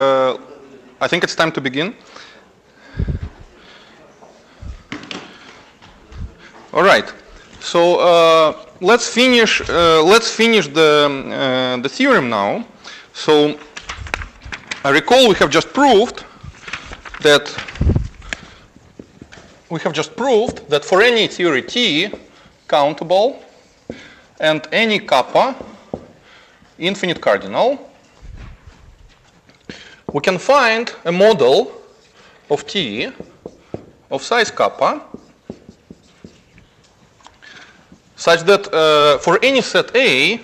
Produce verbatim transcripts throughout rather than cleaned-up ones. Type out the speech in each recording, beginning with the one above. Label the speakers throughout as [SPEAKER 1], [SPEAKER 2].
[SPEAKER 1] Uh, I think it's time to begin. All right. So uh, let's finish. Uh, let's finish the uh, the theorem now. So I recall we have just proved that we have just proved that for any theory T countable and any kappa infinite cardinal, we can find a model of T of size kappa such that uh, for any set A,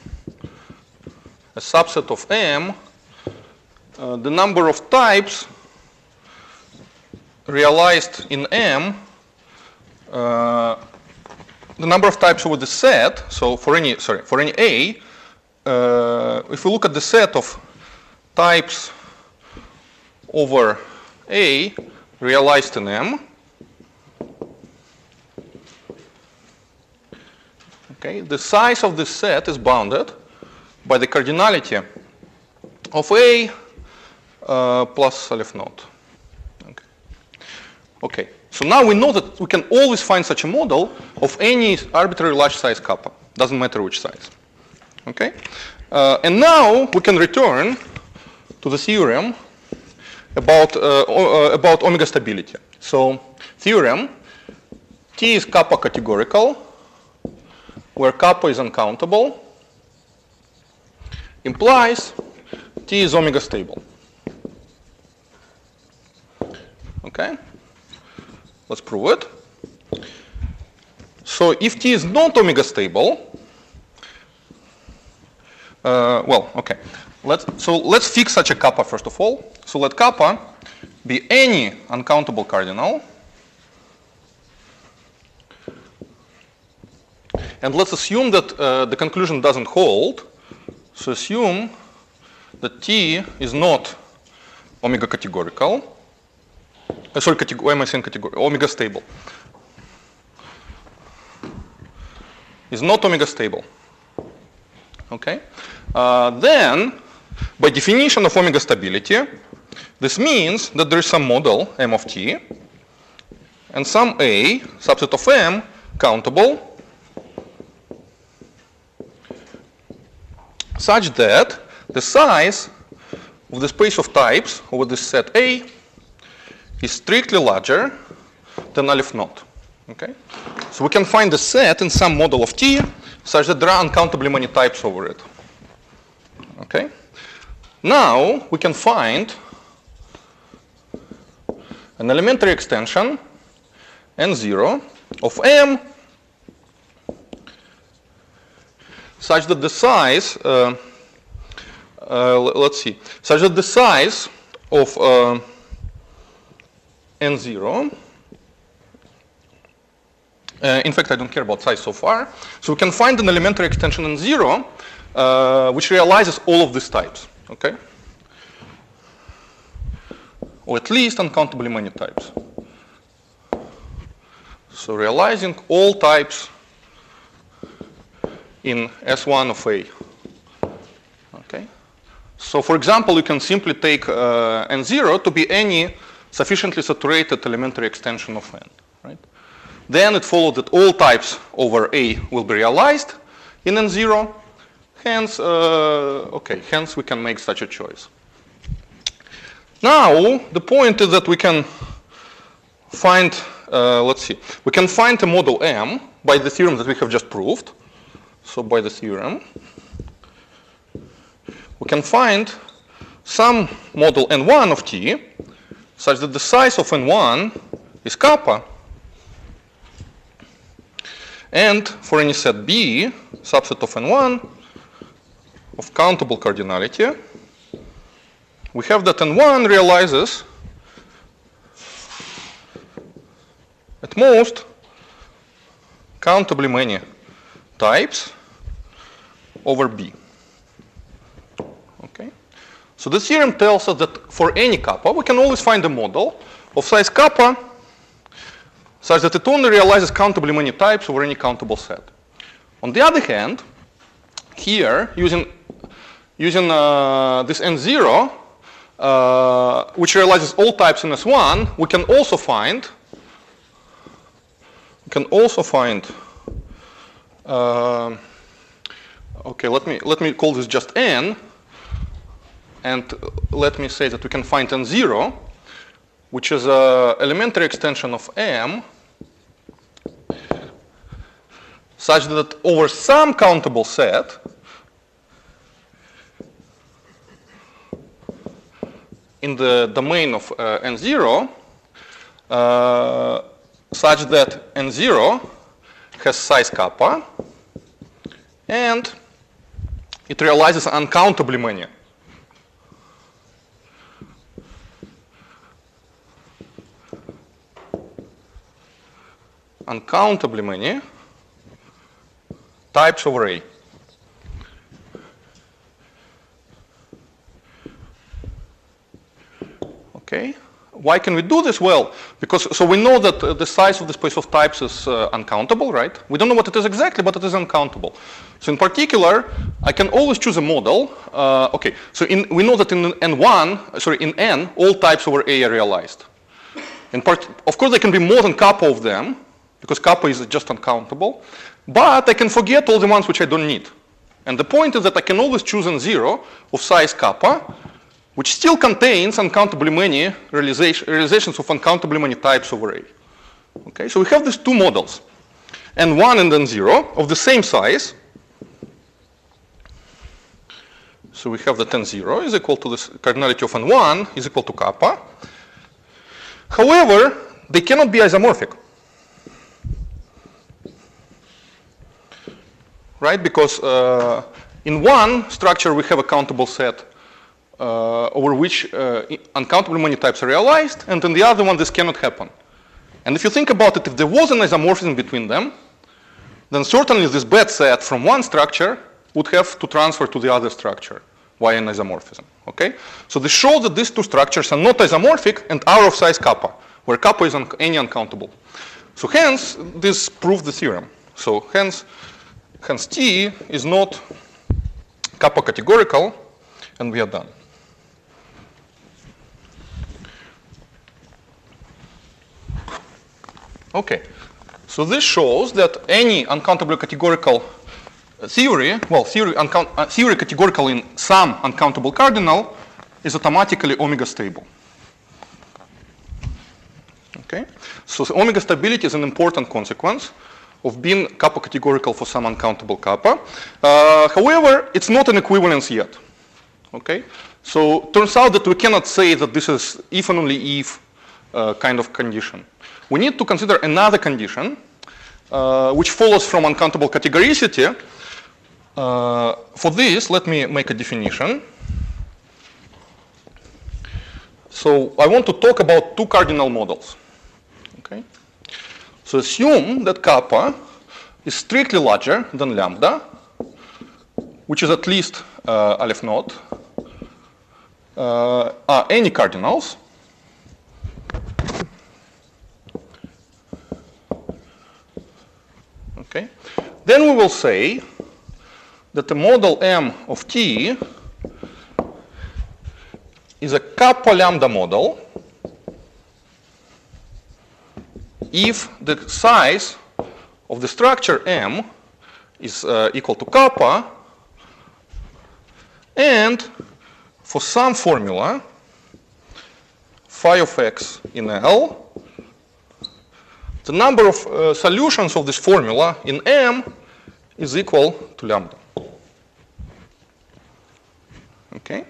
[SPEAKER 1] a subset of M, uh, the number of types realized in M, uh, the number of types over the set, so for any, sorry, for any A, uh, if we look at the set of types over A realized in M, okay, the size of this set is bounded by the cardinality of A uh, plus aleph naught. Okay. Okay, so now we know that we can always find such a model of any arbitrary large size kappa, doesn't matter which size. Okay, uh, and now we can return to the theorem about uh, uh, about omega stability. So theorem: T is kappa categorical, where kappa is uncountable, implies T is omega stable. Okay, let's prove it. So if T is not omega stable, uh, well, okay. Let's, so let's fix such a kappa first of all. So let kappa be any uncountable cardinal. And let's assume that uh, the conclusion doesn't hold. So assume that T is not omega categorical. Uh, sorry, categ why am I saying categorical? Omega stable. Is not omega stable. Okay. Uh, then, by definition of omega stability, this means that there is some model M of T and some A, subset of M, countable, such that the size of the space of types over this set A is strictly larger than aleph naught. Okay? So we can find the set in some model of T such that there are uncountably many types over it. Okay? Now we can find an elementary extension N zero of M such that the size, uh, uh, let's see, such that the size of uh, N zero, uh, in fact I don't care about size so far, so we can find an elementary extension N zero uh, which realizes all of these types, okay? Or at least uncountably many types. So realizing all types in S one of A. Okay. So for example, you can simply take uh, N zero to be any sufficiently saturated elementary extension of N. Right? Then it follows that all types over A will be realized in N zero. Hence, uh, okay, hence we can make such a choice. Now, the point is that we can find, uh, let's see, we can find a model M by the theorem that we have just proved. So by the theorem, we can find some model N one of T such that the size of N one is kappa. And for any set B, subset of N one of countable cardinality, we have that N one realizes at most countably many types over B. Okay. So the theorem tells us that for any kappa, we can always find a model of size kappa such that it only realizes countably many types over any countable set. On the other hand, here, using, using uh, this N zero, uh, which realizes all types in S one, we can also find, we can also find, uh, okay, let me, let me call this just N, and let me say that we can find N zero, which is an elementary extension of M, such that over some countable set, in the domain of uh, N zero, uh, such that N zero has size kappa, and it realizes uncountably many. Uncountably many types over A. Okay. Why can we do this? Well, because so we know that uh, the size of the space of types is uh, uncountable, right? We don't know what it is exactly, but it is uncountable. So in particular, I can always choose a model. Uh, okay. So in, we know that in N one, sorry, in N, all types over A are realized. In part, of course, there can be more than kappa of them, because kappa is just uncountable. But I can forget all the ones which I don't need. And the point is that I can always choose N zero of size kappa, which still contains uncountably many realization, realizations of uncountably many types over A. Okay, so we have these two models, N one and N zero, of the same size. So we have that N zero is equal to the cardinality of N one is equal to kappa. However, they cannot be isomorphic. Right, because uh, in one structure we have a countable set uh, over which uh, uncountably many types are realized, and in the other one this cannot happen. And if you think about it, if there was an isomorphism between them, then certainly this bad set from one structure would have to transfer to the other structure via an isomorphism. Okay? So this shows that these two structures are not isomorphic and are of size kappa, where kappa is un any uncountable. So hence, this proves the theorem. So hence, hence T is not kappa categorical, and we are done. Okay, so this shows that any uncountably categorical theory, well, theory, uncount, uh, theory categorical in some uncountable cardinal is automatically omega stable. Okay, so the omega stability is an important consequence of being kappa categorical for some uncountable kappa. Uh, however, it's not an equivalence yet. Okay, so turns out that we cannot say that this is if and only if uh, kind of condition. We need to consider another condition, uh, which follows from uncountable categoricity. Uh, for this, let me make a definition. So I want to talk about two cardinal models. Okay. So assume that kappa is strictly larger than lambda, which is at least uh, aleph naught, uh, are any cardinals okay. Then we will say that the model M of T is a kappa lambda model if the size of the structure M is uh, equal to kappa, and for some formula phi of x in L, the number of uh, solutions of this formula in M is equal to lambda. Okay.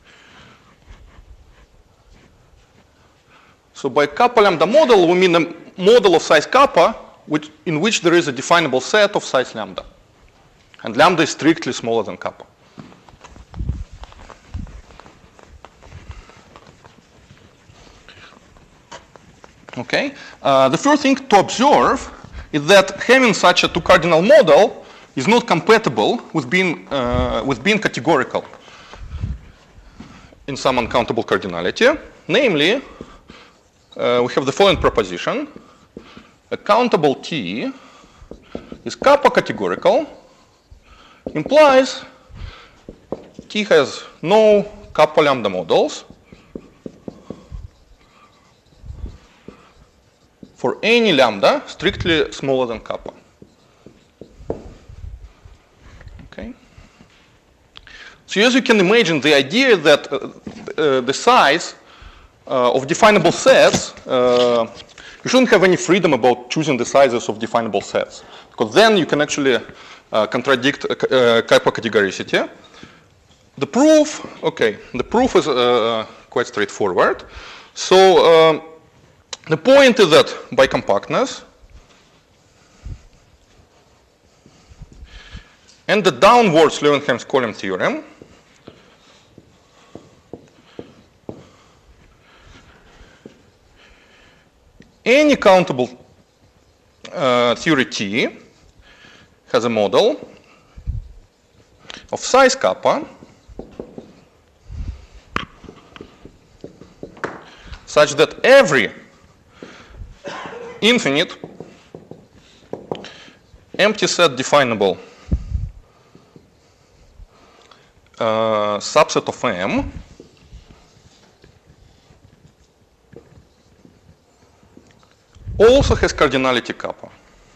[SPEAKER 1] So by kappa lambda model, we mean a model of size kappa which, in which there is a definable set of size lambda. And lambda is strictly smaller than kappa. Okay. Uh, the first thing to observe is that having such a two cardinal model is not compatible with being, uh, with being categorical in some uncountable cardinality. Namely, uh, we have the following proposition. A countable T is kappa categorical, implies T has no kappa lambda models for any lambda strictly smaller than kappa. Okay. So as you can imagine, the idea is that uh, uh, the size uh, of definable sets, uh, you shouldn't have any freedom about choosing the sizes of definable sets, because then you can actually uh, contradict uh, uh, kappa categoricity. The proof, okay, the proof is uh, quite straightforward. So uh, the point is that by compactness and the downwards Leeuwenham's-Kolem theorem, any countable uh, theory T has a model of size kappa such that every infinite empty set definable uh, subset of M also has cardinality kappa.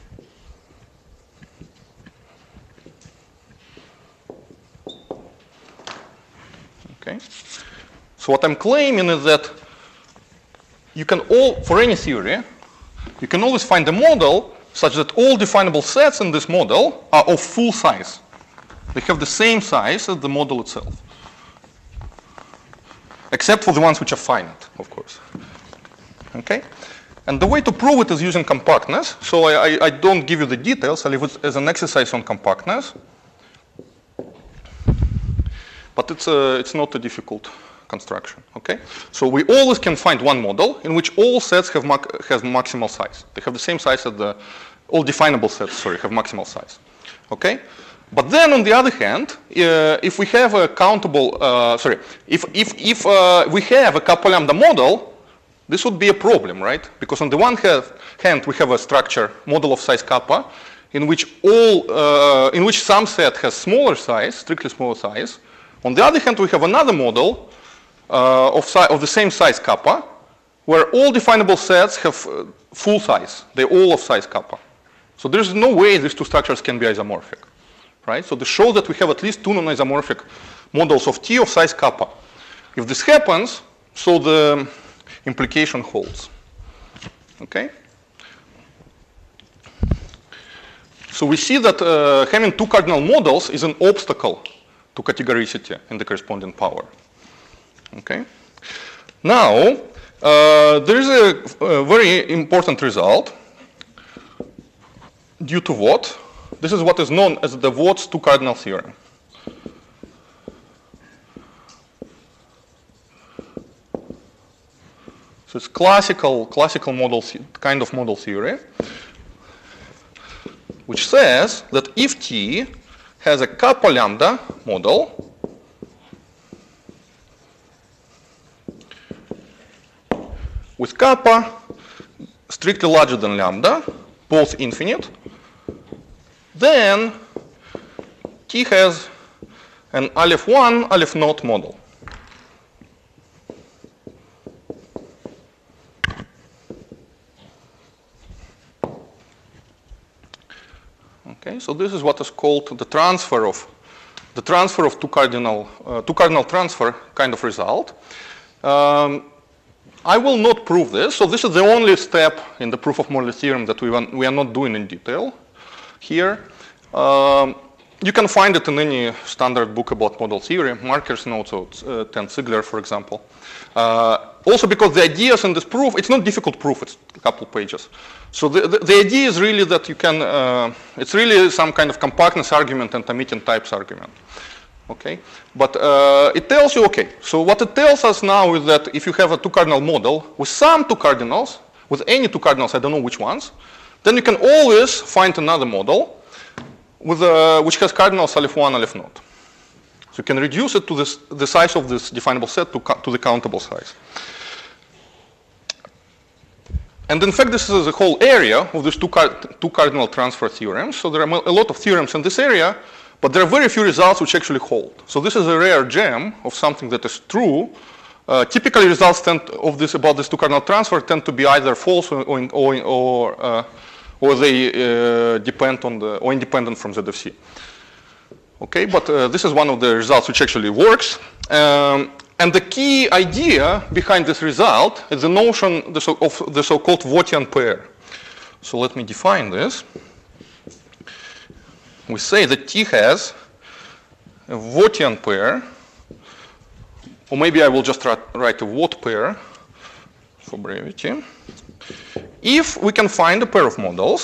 [SPEAKER 1] Okay. So what I'm claiming is that you can all, for any theory, you can always find a model such that all definable sets in this model are of full size. They have the same size as the model itself, except for the ones which are finite, of course. Okay? And the way to prove it is using compactness. So I, I, I don't give you the details. I leave it as an exercise on compactness. But it's, a, it's not a difficult construction. Okay? So we always can find one model in which all sets have, mac have maximal size. They have the same size as the, all definable sets, sorry, have maximal size. Okay? But then on the other hand, uh, if we have a countable, uh, sorry, if, if, if uh, we have a kappa lambda model, this would be a problem, right? Because on the one hand, we have a structure, model of size kappa, in which all, uh, in which some set has smaller size, strictly smaller size. On the other hand, we have another model uh, of, of the same size kappa, where all definable sets have uh, full size. They're all of size kappa. So there's no way these two structures can be isomorphic, right? So this shows that we have at least two non-isomorphic models of T of size kappa. If this happens, so the implication holds. Okay? So we see that uh, having two cardinal models is an obstacle to categoricity in the corresponding power. Okay? Now, uh, there is a, a very important result due to what? This is what is known as the Watt's two cardinal theorem. So it's classical, classical model, kind of model theory, which says that if T has a kappa lambda model, with kappa strictly larger than lambda, both infinite, then T has an aleph one, aleph naught model. Okay, so this is what is called the transfer of the transfer of two cardinal uh, two cardinal transfer kind of result. Um, I will not prove this, so this is the only step in the proof of Morley theorem that we want, we are not doing in detail here. Um, you can find it in any standard book about model theory, Marker's notes, uh, Ten Ziegler, for example. Uh, also because the ideas in this proof, it's not difficult proof, it's a couple pages. So the, the, the idea is really that you can, uh, it's really some kind of compactness argument and Hermitian types argument. Okay, but uh, it tells you, okay, so what it tells us now is that if you have a two cardinal model with some two cardinals, with any two cardinals, I don't know which ones, then you can always find another model with a, which has cardinals aleph one, aleph naught. So you can reduce it to this, the size of this definable set to, to the countable size. And in fact, this is the whole area of these two, card, two cardinal transfer theorems. So there are a lot of theorems in this area, but there are very few results which actually hold. So this is a rare gem of something that is true, Uh, typically, results tend of this about this two cardinal transfer tend to be either false or or or, uh, or they uh, depend on the or independent from Z of C. Okay, but uh, this is one of the results which actually works. Um, and the key idea behind this result is the notion of the so-called Wotian pair. So let me define this. We say that T has a Wotian pair, or maybe I will just write a Wot pair for brevity, if we can find a pair of models,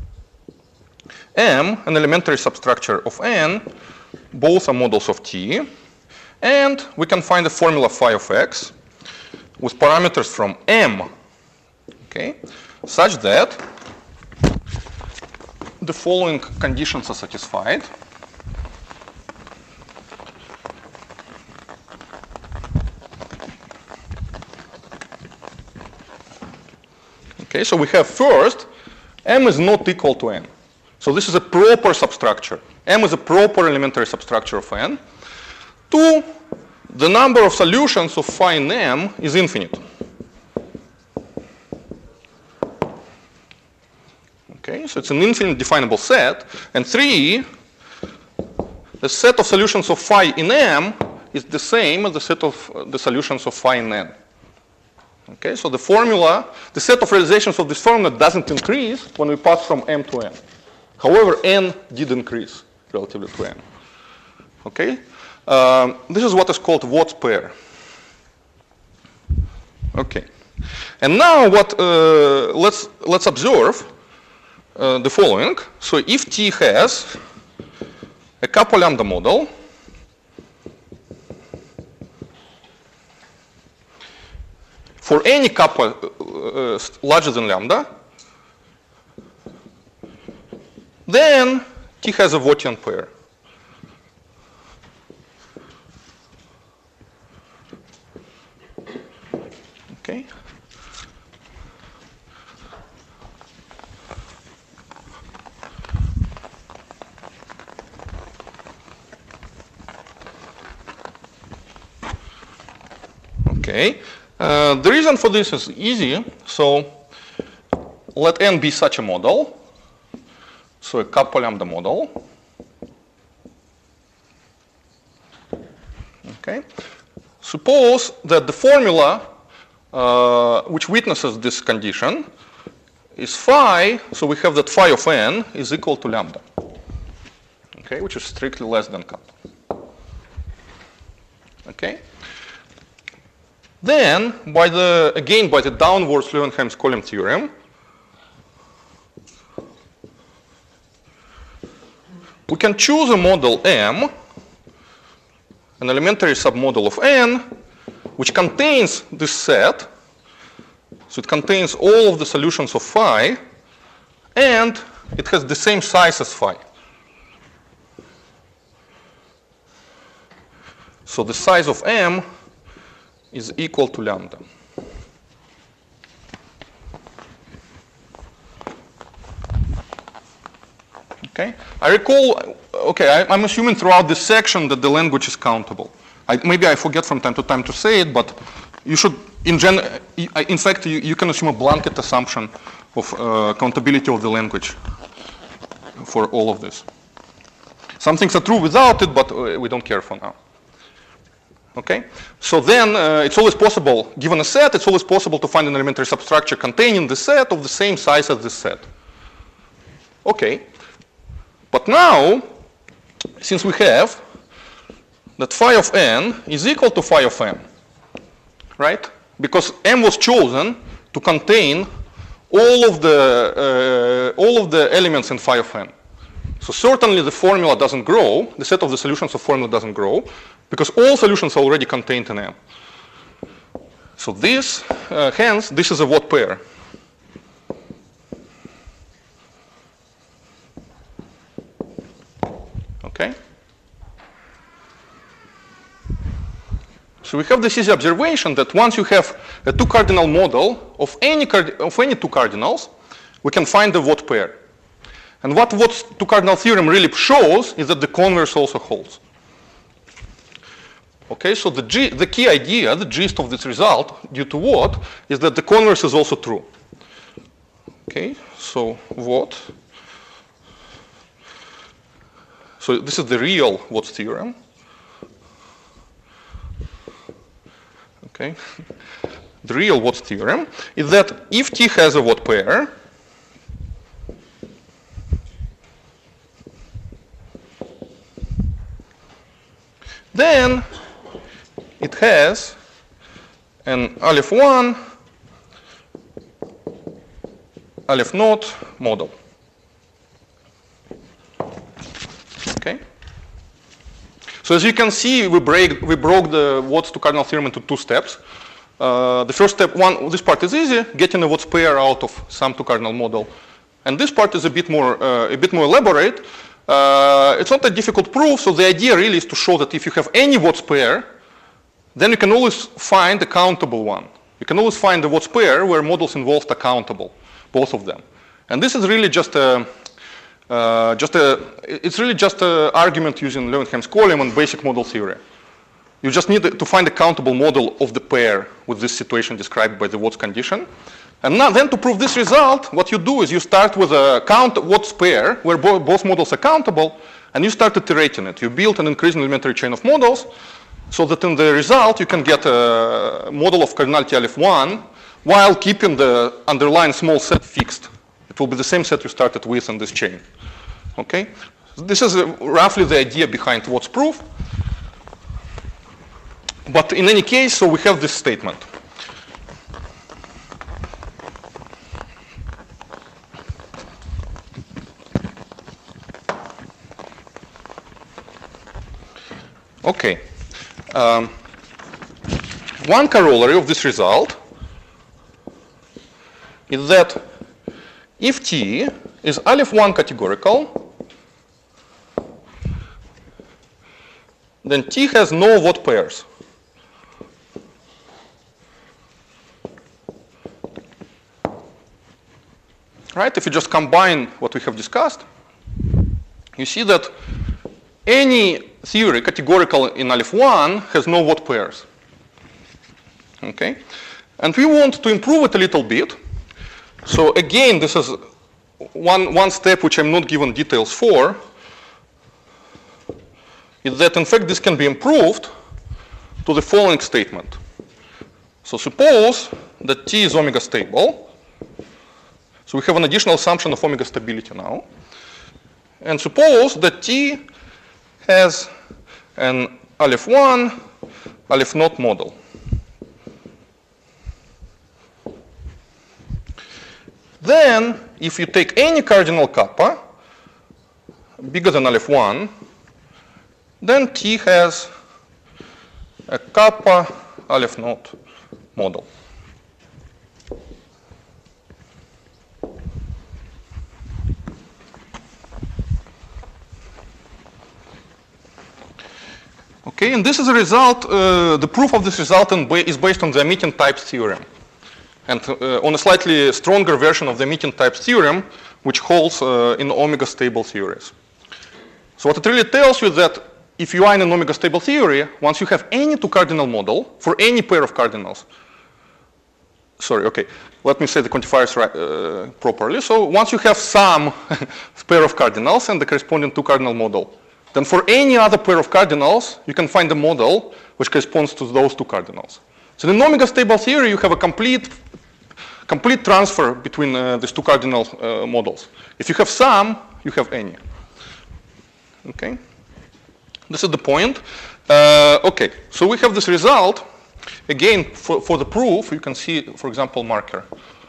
[SPEAKER 1] M, an elementary substructure of N, both are models of T, and we can find a formula phi of x with parameters from M, okay, such that the following conditions are satisfied. Okay, so we have first, M is not equal to N. So this is a proper substructure. M is a proper elementary substructure of N. Two, the number of solutions of phi in M is infinite. Okay, so it's an infinite definable set. And three, the set of solutions of phi in M is the same as the set of uh, the solutions of phi in N. Okay, so the formula, the set of realizations of this formula doesn't increase when we pass from M to N. However, N did increase relatively to N. Okay, um, this is what is called Wott's pair. Okay, and now what? Uh, let's let's observe uh, the following. So if T has a kappa lambda model, for any kappa uh, larger than lambda, then T has a Wotian pair. Okay. Okay. Uh, the reason for this is easy. So let N be such a model. So a kappa lambda model. Okay. Suppose that the formula uh, which witnesses this condition is phi. So we have that phi of N is equal to lambda. Okay, which is strictly less than kappa. Okay. Then, by the again by the downwards Leeuwenheim's column theorem, we can choose a model M, an elementary submodel of N, which contains this set. So it contains all of the solutions of phi, and it has the same size as phi. So the size of M is equal to lambda. Okay, I recall, okay, I, I'm assuming throughout this section that the language is countable. I, maybe I forget from time to time to say it, but you should, in gen, in fact, you, you can assume a blanket assumption of uh, countability of the language for all of this. Some things are true without it, but we don't care for now. Okay, so then uh, it's always possible, given a set, it's always possible to find an elementary substructure containing the set of the same size as this set. Okay. But now, since we have that phi of N is equal to phi of M, right? Because M was chosen to contain all of the uh, all of the elements in phi of M. So certainly the formula doesn't grow. The set of the solutions of formula doesn't grow because all solutions are already contained in M. So this, uh, hence, this is a Wott pair. Okay. So we have this easy observation that once you have a two cardinal model of any card of any two cardinals, we can find the Wott pair. And what Wott's two cardinal theorem really shows is that the converse also holds. Okay, so the, G, the key idea, the gist of this result, due to what, is that the converse is also true. Okay, so what? So this is the real Watt's theorem. Okay, the real Watt's theorem is that if T has a Watt pair, then it has an aleph one, aleph naught model. Okay. So as you can see, we break we broke the Watt's two cardinal theorem into two steps. Uh, the first step, one, this part is easy, getting a Watt's pair out of some two cardinal model, and this part is a bit more uh, a bit more elaborate. Uh, it's not a difficult proof. So the idea really is to show that if you have any Watt's pair, then you can always find a countable one. You can always find a Watt's pair where models involved are countable, both of them. And this is really just a, uh, just a, it's really just an argument using Leeuwenheim's column and basic model theory. You just need to find a countable model of the pair with this situation described by the Watt's condition. And now then to prove this result, what you do is you start with a count Watt's pair where bo both models are countable, and you start iterating it. You build an increasing elementary chain of models, so that in the result you can get a model of cardinality aleph one while keeping the underlying small set fixed. It will be the same set you started with in this chain. Okay? This is uh, roughly the idea behind Watt's proof. But in any case, so we have this statement. Okay. Um, one corollary of this result is that if T is aleph one categorical, then T has no Watt pairs. Right? If you just combine what we have discussed, you see that any theory categorical in aleph one has no Watt pairs. Okay? And we want to improve it a little bit. So again, this is one, one step which I'm not given details for, is that in fact this can be improved to the following statement. So suppose that T is omega stable. So we have an additional assumption of omega stability now. And suppose that T has an aleph one, aleph naught model. Then, if you take any cardinal kappa bigger than aleph one, then T has a kappa aleph naught model. Okay, and this is a result, uh, the proof of this result is based on the emitting types theorem. And uh, on a slightly stronger version of the emitting types theorem, which holds uh, in omega stable theories. So what it really tells you is that if you are in an omega stable theory, once you have any two cardinal model for any pair of cardinals, sorry, okay, let me say the quantifiers right, uh, properly. So once you have some pair of cardinals and the corresponding two cardinal model, then for any other pair of cardinals, you can find a model which corresponds to those two cardinals. So in omega stable theory, you have a complete, complete transfer between uh, these two cardinal uh, models. If you have some, you have any. Okay, this is the point. Uh, okay, so we have this result. Again, for, for the proof, you can see, for example, marker.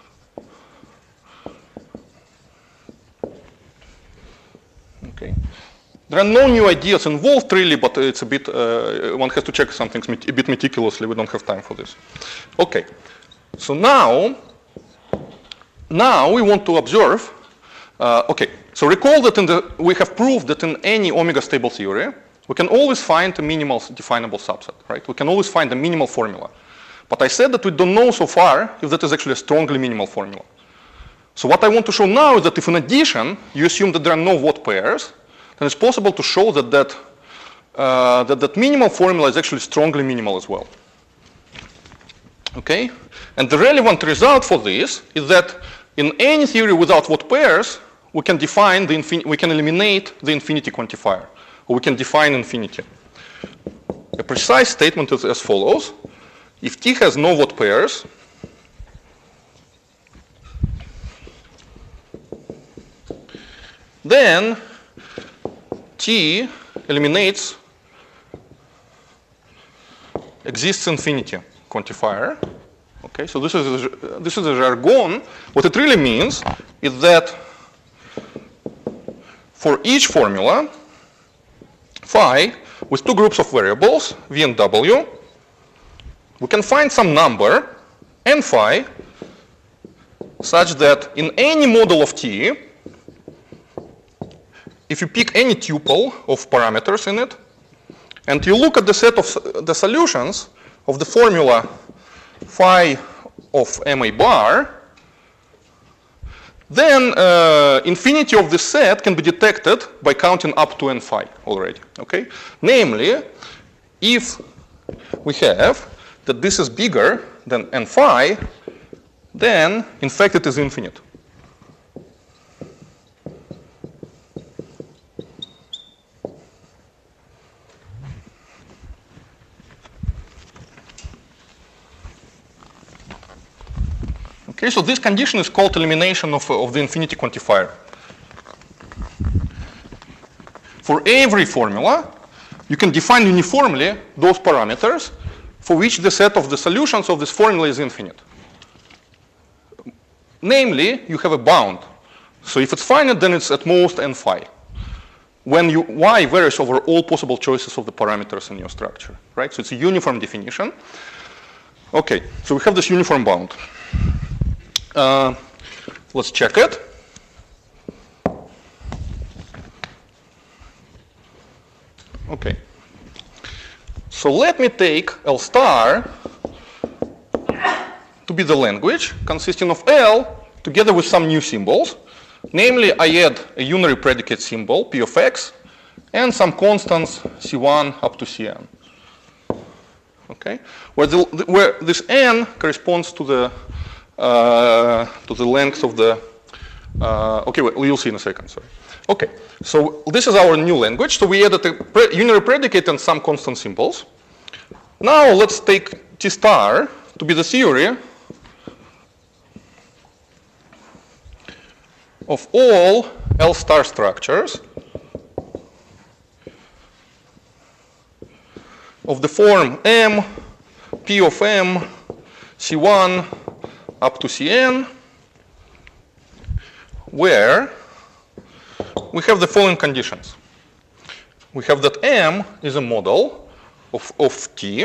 [SPEAKER 1] Okay. There are no new ideas involved really, but it's a bit, uh, one has to check some things a bit meticulously. We don't have time for this. Okay, so now, now we want to observe, uh, okay, so recall that in the, we have proved that in any omega stable theory, we can always find a minimal definable subset, right? We can always find a minimal formula. But I said that we don't know so far if that is actually a strongly minimal formula. So what I want to show now is that if in addition, you assume that there are no Watt pairs, then it's possible to show that that uh, that that minimal formula is actually strongly minimal as well. Okay? And the relevant result for this is that in any theory without what pairs, we can define the infin we can eliminate the infinity quantifier, or we can define infinity. A precise statement is as follows. If T has no what pairs, then T eliminates exists infinity quantifier. Okay, so this is a, this is a jargon. What it really means is that for each formula, phi with two groups of variables, v and w, we can find some number, n phi, such that in any model of T, if you pick any tuple of parameters in it, and you look at the set of the solutions of the formula phi of M A bar, then uh, infinity of this set can be detected by counting up to n phi already. Okay? Namely, if we have that this is bigger than n phi, then in fact it is infinite. Okay, so this condition is called elimination of, of the infinity quantifier. For every formula, you can define uniformly those parameters for which the set of the solutions of this formula is infinite. Namely, you have a bound. So if it's finite, then it's at most n phi. When you, y varies over all possible choices of the parameters in your structure, right? So it's a uniform definition. Okay, so we have this uniform bound. Uh, let's check it. Okay. So let me take L star to be the language consisting of L together with some new symbols. Namely, I add a unary predicate symbol, P of x, and some constants C one up to Cn. Okay? Where, the, where this n corresponds to the Uh, to the length of the, uh, okay, well, you'll see in a second, sorry. Okay, so this is our new language. So we added a pre unary predicate and some constant symbols. Now let's take T star to be the theory of all L star structures of the form M, P of M, C one, up to Cn, where we have the following conditions. We have that M is a model of, of T.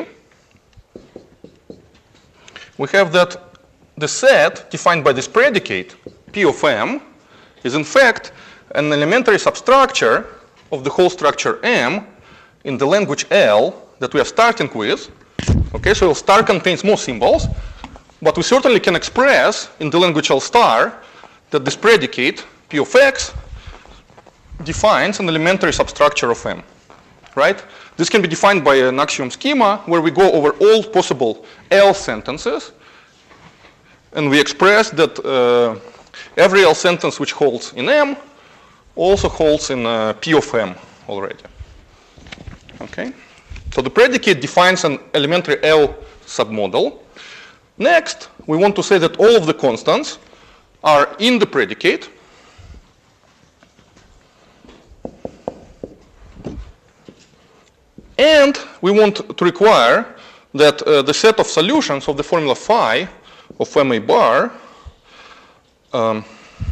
[SPEAKER 1] We have that the set defined by this predicate, P of M, is in fact an elementary substructure of the whole structure M in the language L that we are starting with. Okay, so L star contains more symbols. But we certainly can express in the language L star that this predicate, P of x, defines an elementary substructure of M, right? This can be defined by an axiom schema where we go over all possible L sentences, and we express that uh, every L sentence which holds in M also holds in uh, P of M already. Okay? So the predicate defines an elementary L submodel. Next, we want to say that all of the constants are in the predicate. And we want to require that uh, the set of solutions of the formula phi of M A bar, um,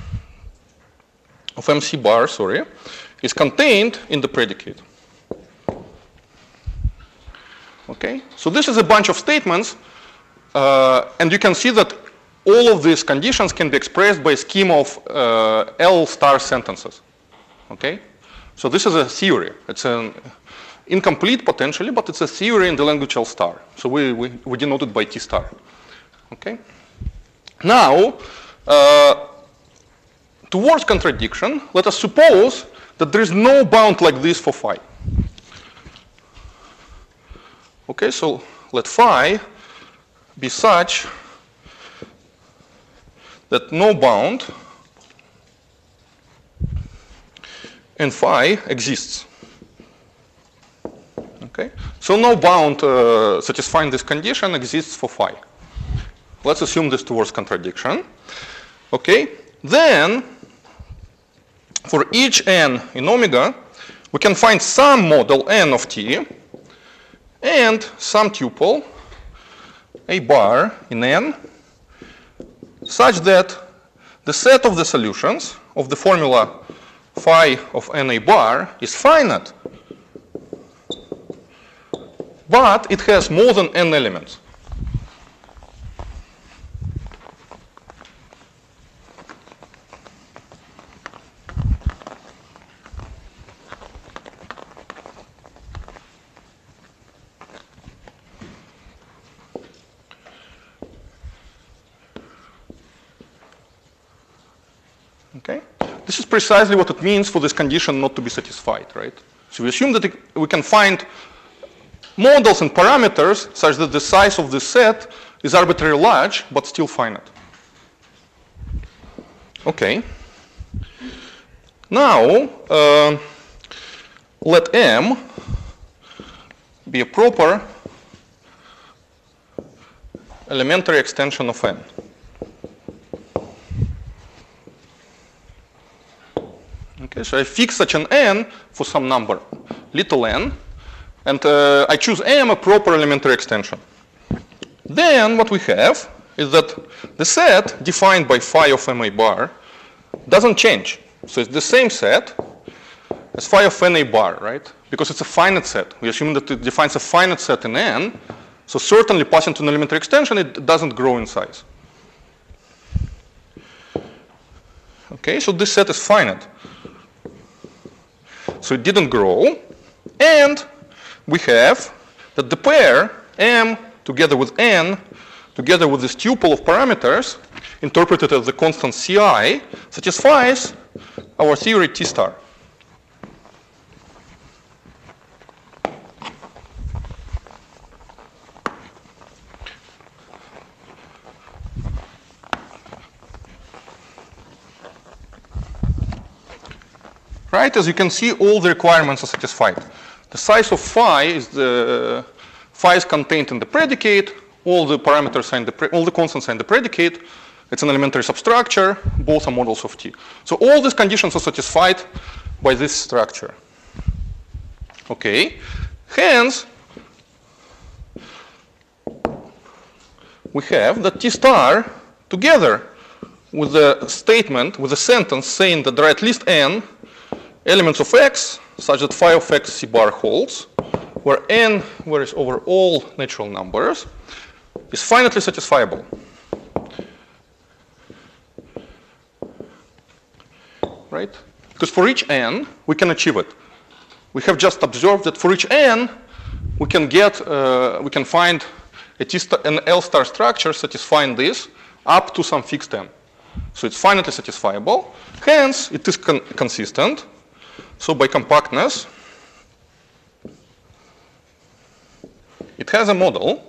[SPEAKER 1] of M C bar, sorry, is contained in the predicate. Okay, so this is a bunch of statements. Uh, and you can see that all of these conditions can be expressed by a schema of uh, L star sentences. Okay? So this is a theory. It's an incomplete potentially, but it's a theory in the language L star. So we, we, we denote it by T star. Okay? Now, uh, towards contradiction, let us suppose that there is no bound like this for phi. Okay, so let phi be such that no bound in phi exists. Okay, so no bound uh, satisfying this condition exists for phi. Let's assume this towards contradiction. Okay, then for each n in omega, we can find some model n of t and some tuple a bar in n such that the set of the solutions of the formula phi of n a bar is finite, but it has more than n elements. Okay? This is precisely what it means for this condition not to be satisfied, right? So we assume that it, we can find models and parameters such that the size of the set is arbitrarily large but still finite. Okay. Now, uh, let M be a proper elementary extension of N. Okay, so I fix such an n for some number, little n, and uh, I choose M a proper elementary extension. Then what we have is that the set defined by phi of M a bar doesn't change. So it's the same set as phi of N a bar, right? Because it's a finite set. We assume that it defines a finite set in N, so certainly passing to an elementary extension, it doesn't grow in size. Okay, so this set is finite. So it didn't grow, and we have that the pair M together with N, together with this tuple of parameters, interpreted as the constant Ci, satisfies our theory T star. Right, as you can see, all the requirements are satisfied. The size of phi is the phi is contained in the predicate. All the parameters are in the pre all the constants are in the predicate. It's an elementary substructure. Both are models of T. So all these conditions are satisfied by this structure. Okay. Hence, we have that T star together with the statement, with a sentence saying that there are at least n elements of X such that phi of X C bar holds, where n varies over all natural numbers, is finitely satisfiable. Right? Because for each n, we can achieve it. We have just observed that for each n, we can get, uh, we can find a T star, an L star structure satisfying this up to some fixed n. So it's finitely satisfiable. Hence, it is con consistent. So by compactness, it has a model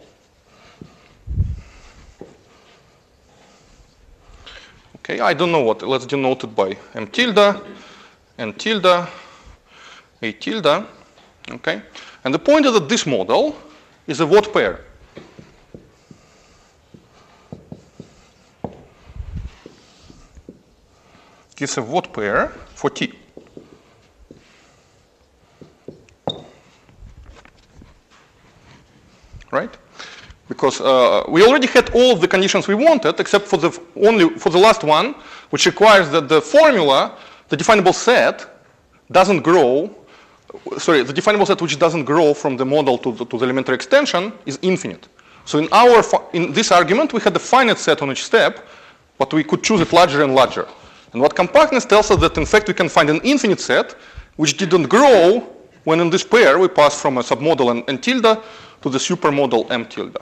[SPEAKER 1] okay, I don't know what, let's denote it by M tilde, N tilde, A tilde, okay? And the point is that this model is a Watt pair. It's a Watt pair for T. Right? Because uh, we already had all of the conditions we wanted, except for the only for the last one, which requires that the formula, the definable set, doesn't grow. Sorry, the definable set which doesn't grow from the model to the, to the elementary extension is infinite. So in our in this argument, we had a finite set on each step, but we could choose it larger and larger. And what compactness tells us that in fact we can find an infinite set which didn't grow when in this pair we pass from a submodel N, N tilde to the supermodel M tilde.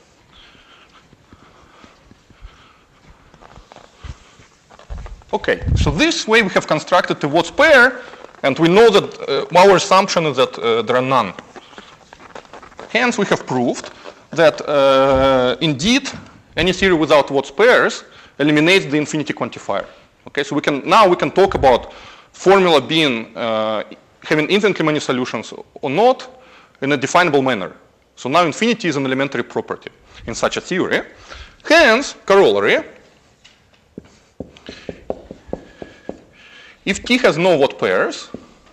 [SPEAKER 1] Okay, so this way we have constructed the Watt's pair, and we know that uh, our assumption is that uh, there are none. Hence, we have proved that uh, indeed any theory without Watt's pairs eliminates the infinity quantifier. Okay, so we can now we can talk about formula being uh, having infinitely many solutions or not in a definable manner. So now infinity is an elementary property in such a theory. Hence, corollary, if T has no Watt pairs,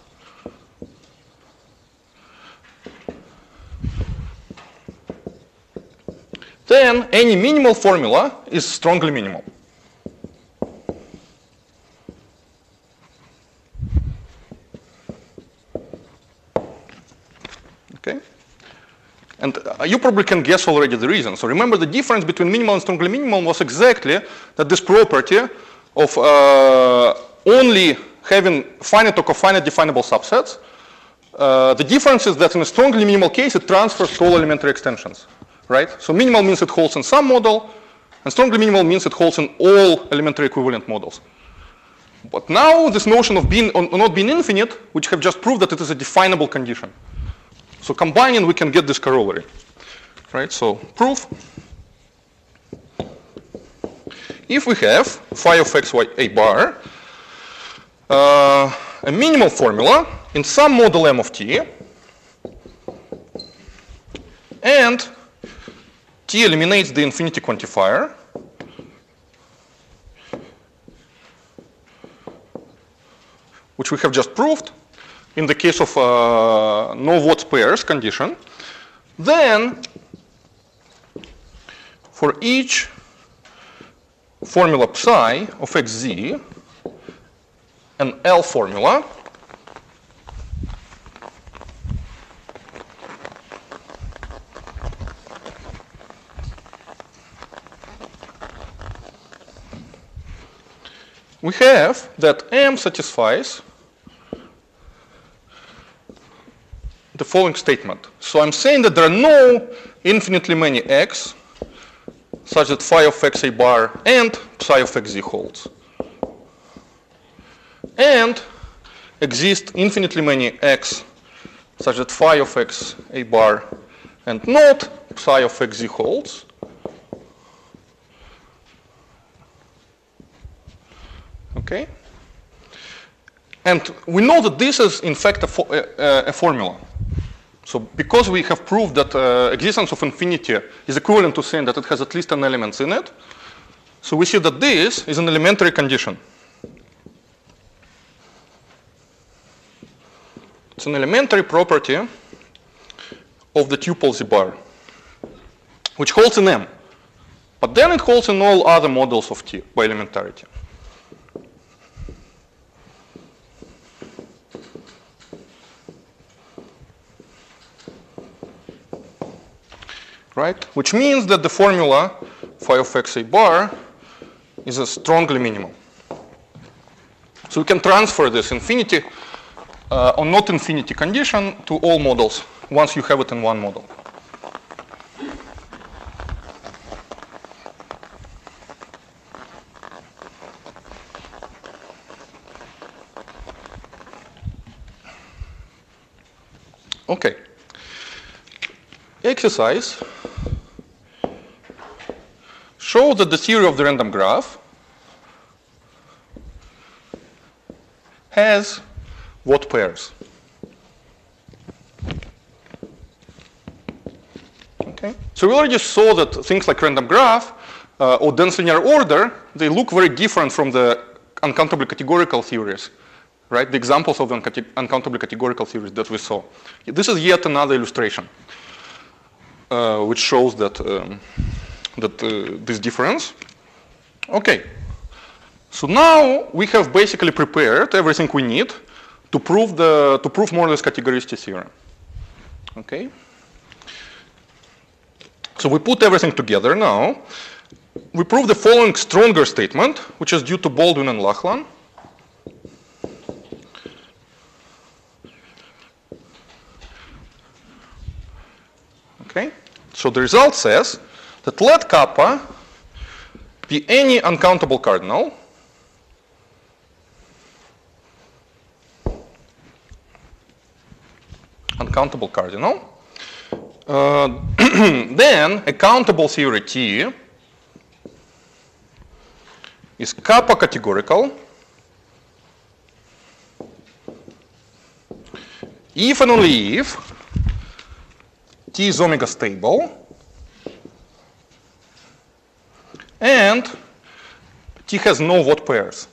[SPEAKER 1] then any minimal formula is strongly minimal. Okay? And uh, you probably can guess already the reason. So remember, the difference between minimal and strongly minimal was exactly that this property of uh, only having finite or cofinite definable subsets. Uh, the difference is that in a strongly minimal case, it transfers to all elementary extensions, right? So minimal means it holds in some model, and strongly minimal means it holds in all elementary equivalent models. But now this notion of being or not being infinite, which have just proved that it is a definable condition. So combining, we can get this corollary, right? So proof. If we have phi of x, y, a bar, uh, a minimal formula in some model M of t, and t eliminates the infinity quantifier, which we have just proved in the case of uh, no Watt's pairs condition, then for each formula psi of xz, an L formula we have that M satisfies the following statement. So I'm saying that there are no infinitely many x such that phi of x a bar and psi of xz holds. And exist infinitely many x such that phi of x a bar and not psi of xz holds. Okay? And we know that this is in fact a, fo a, a formula. So because we have proved that uh, existence of infinity is equivalent to saying that it has at least an element in it, so we see that this is an elementary condition. It's an elementary property of the tuple z bar, which holds in M. But then it holds in all other models of T by elementarity. Right? Which means that the formula phi of x a bar is a strongly minimal. So we can transfer this infinity uh, or not infinity condition to all models once you have it in one model. Okay. Exercise. Show that the theory of the random graph has Watt pairs. Okay. So we already saw that things like random graph uh, or dense linear order, they look very different from the uncountably categorical theories, right? The examples of the uncountably categorical theories that we saw. This is yet another illustration uh, which shows that um, that uh, this difference. Okay, so now we have basically prepared everything we need to prove the to prove more or less categoricity theorem. Okay, so we put everything together now. We prove the following stronger statement, which is due to Baldwin and Lachlan. Okay, so the result says that let kappa be any uncountable cardinal uncountable cardinal uh, then a countable theory T is kappa categorical if and only if T is omega stable and T has no Watt pairs.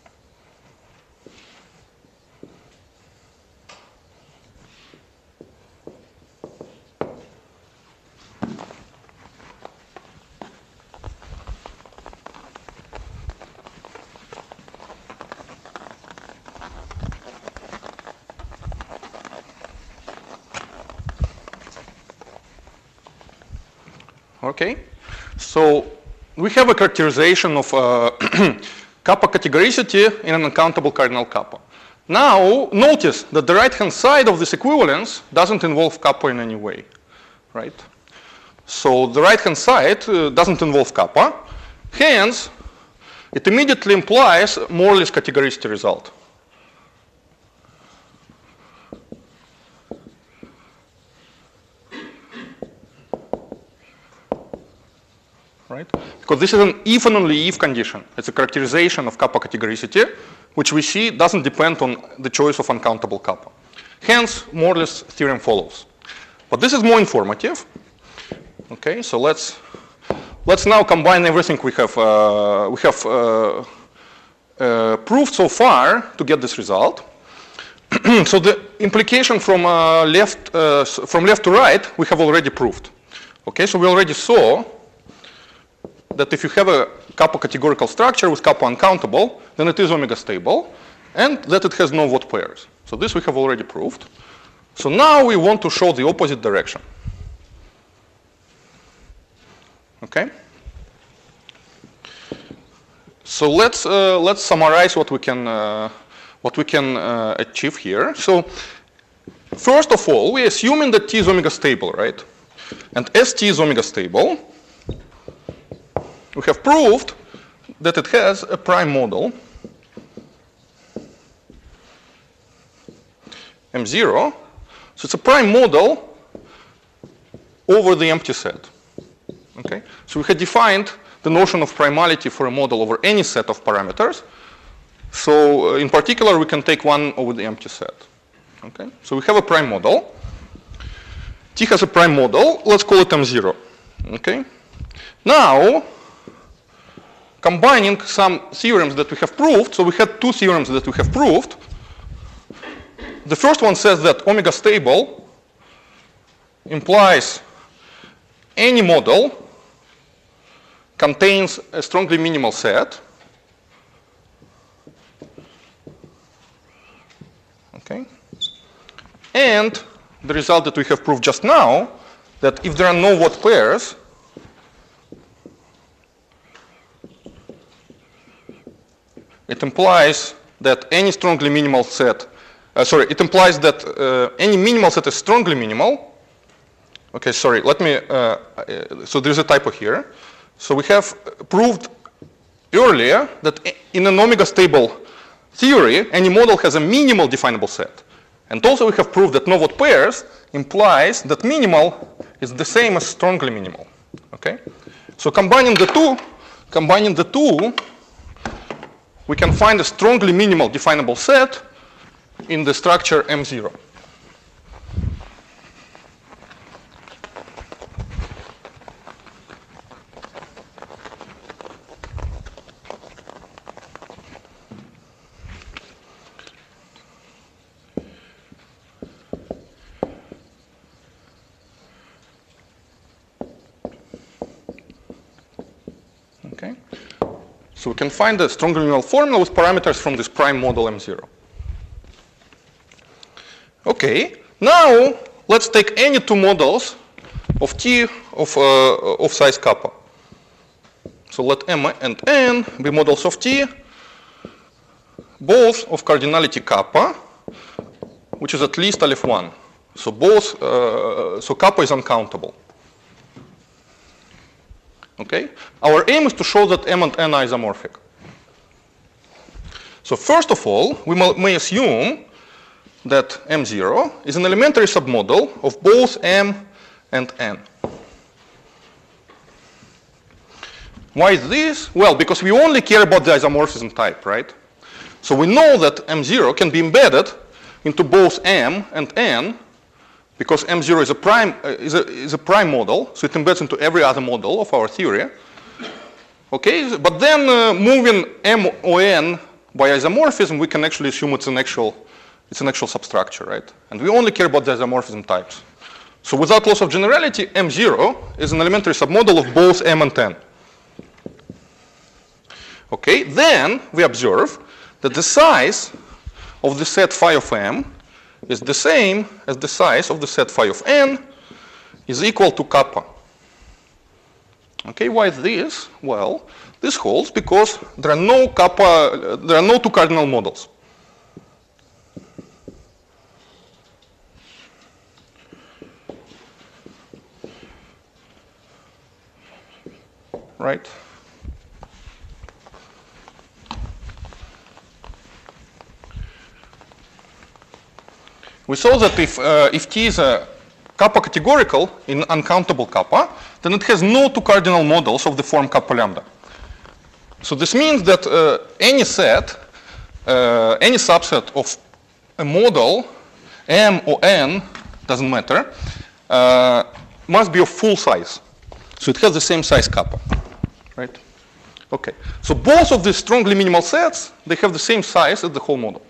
[SPEAKER 1] Okay, so we have a characterization of uh, kappa categoricity in an uncountable cardinal kappa. Now, notice that the right-hand side of this equivalence doesn't involve kappa in any way, right? So the right-hand side uh, doesn't involve kappa. Hence, it immediately implies more or less categoricity result. Right? Because this is an if and only if condition. It's a characterization of kappa categoricity, which we see doesn't depend on the choice of uncountable kappa. Hence, more or less theorem follows. But this is more informative. Okay, so let's let's now combine everything we have uh, we have uh, uh, proved so far to get this result. So the implication from uh, left uh, from left to right we have already proved. Okay, so we already saw that if you have a kappa categorical structure with kappa uncountable, then it is omega stable, and that it has no Watt pairs. So this we have already proved. So now we want to show the opposite direction. Okay. So let's uh, let's summarize what we can uh, what we can uh, achieve here. So first of all, we assuming that T is omega stable, right? And as T is omega stable, we have proved that it has a prime model M zero. So it's a prime model over the empty set. Okay? So we had defined the notion of primality for a model over any set of parameters. So uh, in particular, we can take one over the empty set. Okay? So we have a prime model. T has a prime model. Let's call it M zero. Okay? Now, combining some theorems that we have proved, so we had two theorems that we have proved. The first one says that omega stable implies any model contains a strongly minimal set. Okay. And the result that we have proved just now, that if there are no Watt pairs, it implies that any strongly minimal set, uh, sorry, it implies that uh, any minimal set is strongly minimal. Okay, sorry, let me, uh, uh, so there's a typo here. So we have proved earlier that in an omega stable theory, any model has a minimal definable set. And also we have proved that no Watt pairs implies that minimal is the same as strongly minimal. Okay? So combining the two, combining the two, we can find a strongly minimal definable set in the structure M zero. Okay. So we can find a strongly minimal formula with parameters from this prime model M zero. Okay, now let's take any two models of T of, uh, of size kappa. So let M and N be models of T, both of cardinality kappa, which is at least aleph one. So both, uh, so kappa is uncountable. Okay? Our aim is to show that M and N are isomorphic. So first of all, we may assume that M zero is an elementary submodel of both M and n. Why is this? Well, because we only care about the isomorphism type, right? So we know that M zero can be embedded into both M and N, because M zero is a prime uh, is a is a prime model, so it embeds into every other model of our theory. Okay, but then uh, moving M O N by isomorphism, we can actually assume it's an actual it's an actual substructure, right? And we only care about the isomorphism types. So without loss of generality, M zero is an elementary submodel of both M and N. Okay, then we observe that the size of the set phi of M is the same as the size of the set phi of N is equal to kappa. Okay, why is this? Well, this holds because there are no kappa, there are no two cardinal models. Right? We saw that if, uh, if T is a kappa categorical in uncountable kappa, then it has no two cardinal models of the form kappa lambda. So this means that uh, any set, uh, any subset of a model, M or N, doesn't matter, uh, must be of full size. So it has the same size kappa, right? Okay, so both of these strongly minimal sets, they have the same size as the whole model.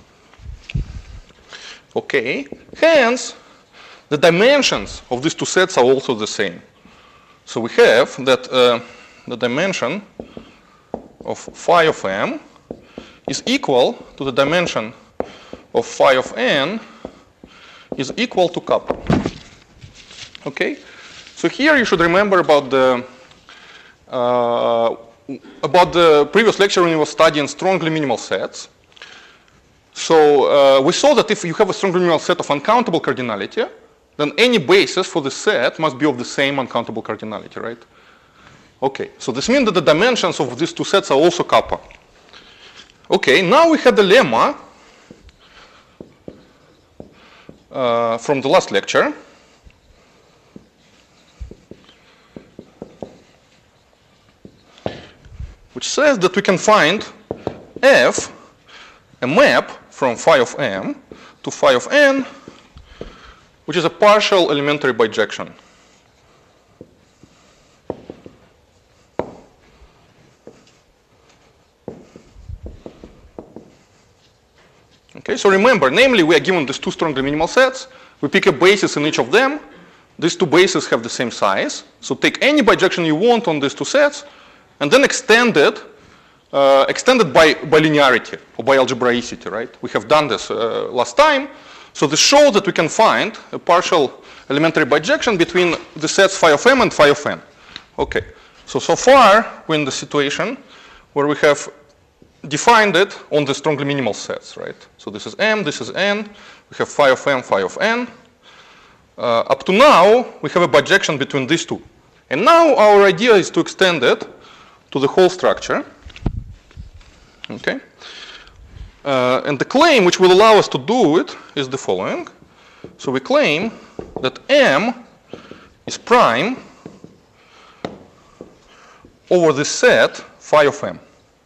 [SPEAKER 1] Okay, hence, the dimensions of these two sets are also the same. So we have that uh, the dimension of phi of M is equal to the dimension of phi of N is equal to kappa. Okay, so here you should remember about the uh, about the previous lecture when we were studying strongly minimal sets. So uh, we saw that if you have a strongly minimal set of uncountable cardinality, then any basis for the set must be of the same uncountable cardinality, right? Okay, so this means that the dimensions of these two sets are also kappa. Okay, now we had a lemma uh, from the last lecture. Which says that we can find F a map from phi of M to phi of N, which is a partial elementary bijection. Okay, so remember, namely, we are given these two strongly minimal sets. We pick a basis in each of them. These two bases have the same size. So take any bijection you want on these two sets, and then extend it, uh, extend it by, by linearity or by algebraicity, right? We have done this uh, last time. So this shows that we can find a partial elementary bijection between the sets phi of M and phi of N. Okay, so so far we're in the situation where we have defined it on the strongly minimal sets, right? So this is M, this is N. We have phi of M, phi of N. Uh, up to now, we have a bijection between these two. And now our idea is to extend it to the whole structure. Okay. Uh, and the claim which will allow us to do it is the following. So we claim that M is prime over the set phi of M.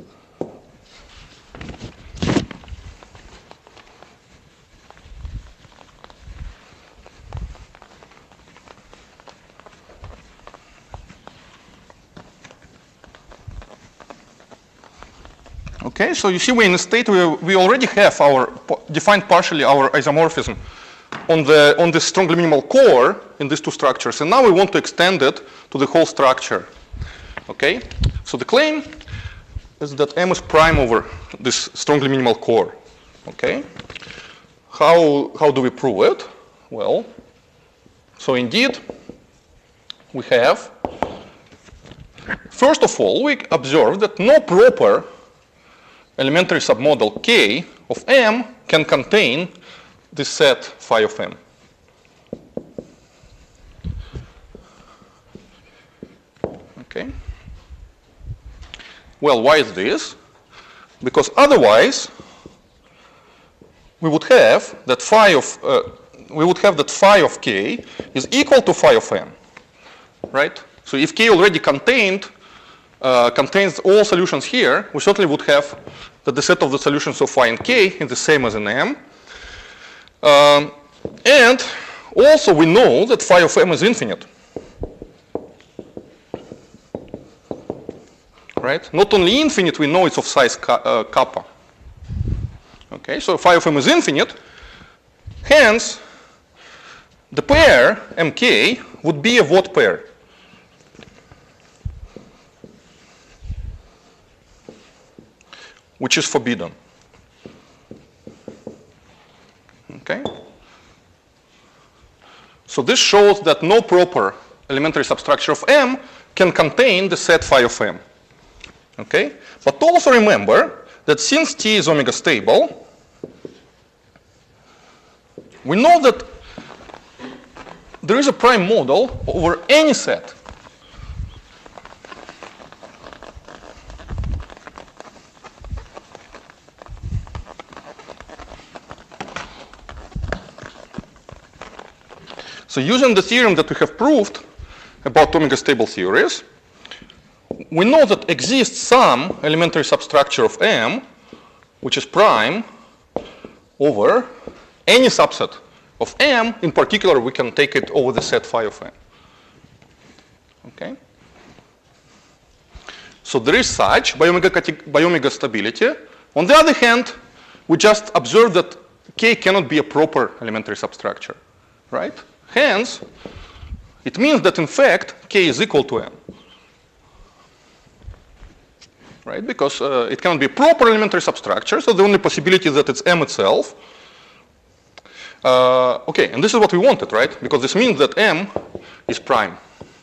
[SPEAKER 1] Okay, so you see we're in a state where we already have our defined partially our isomorphism on the on this strongly minimal core in these two structures, and now we want to extend it to the whole structure. Okay, so the claim is that M is prime over this strongly minimal core. Okay, how how do we prove it? Well, so indeed we have, first of all, we observe that no proper elementary submodel K of M can contain this set phi of M. Okay. Well, why is this? Because otherwise we would have that phi of uh, we would have that phi of k is equal to phi of m, right? So if k already contained uh, contains all solutions here, we certainly would have that the set of the solutions of phi and k is the same as in M. Um, and also we know that phi of M is infinite. Right? Not only infinite, we know it's of size ka uh, kappa. Okay, so phi of M is infinite. Hence, the pair M K would be a what pair? Which is forbidden. Okay? So this shows that no proper elementary substructure of M can contain the set phi of M. Okay? But also remember that since T is omega stable, we know that there is a prime model over any set. So using the theorem that we have proved about omega stable theories, we know that exists some elementary substructure of M, which is prime over any subset of M. In particular, we can take it over the set phi of M. Okay? So there is such by omega, by omega stability. On the other hand, we just observe that K cannot be a proper elementary substructure, right? Hence, it means that in fact, K is equal to M. Right? Because uh, it cannot be a proper elementary substructure, so the only possibility is that it's M itself. Uh, okay, and this is what we wanted, right? Because this means that M is prime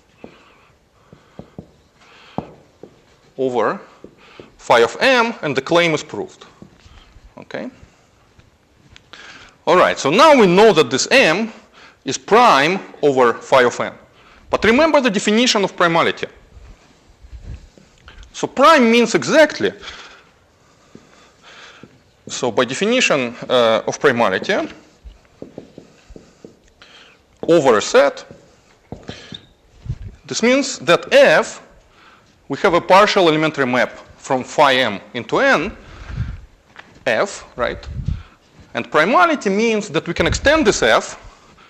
[SPEAKER 1] over phi of M, and the claim is proved. Okay? All right, so now we know that this M is prime over phi of M. But remember the definition of primality. So prime means exactly, so by definition uh, of primality, over a set, this means that F, we have a partial elementary map from phi M into N, F, right? And primality means that we can extend this F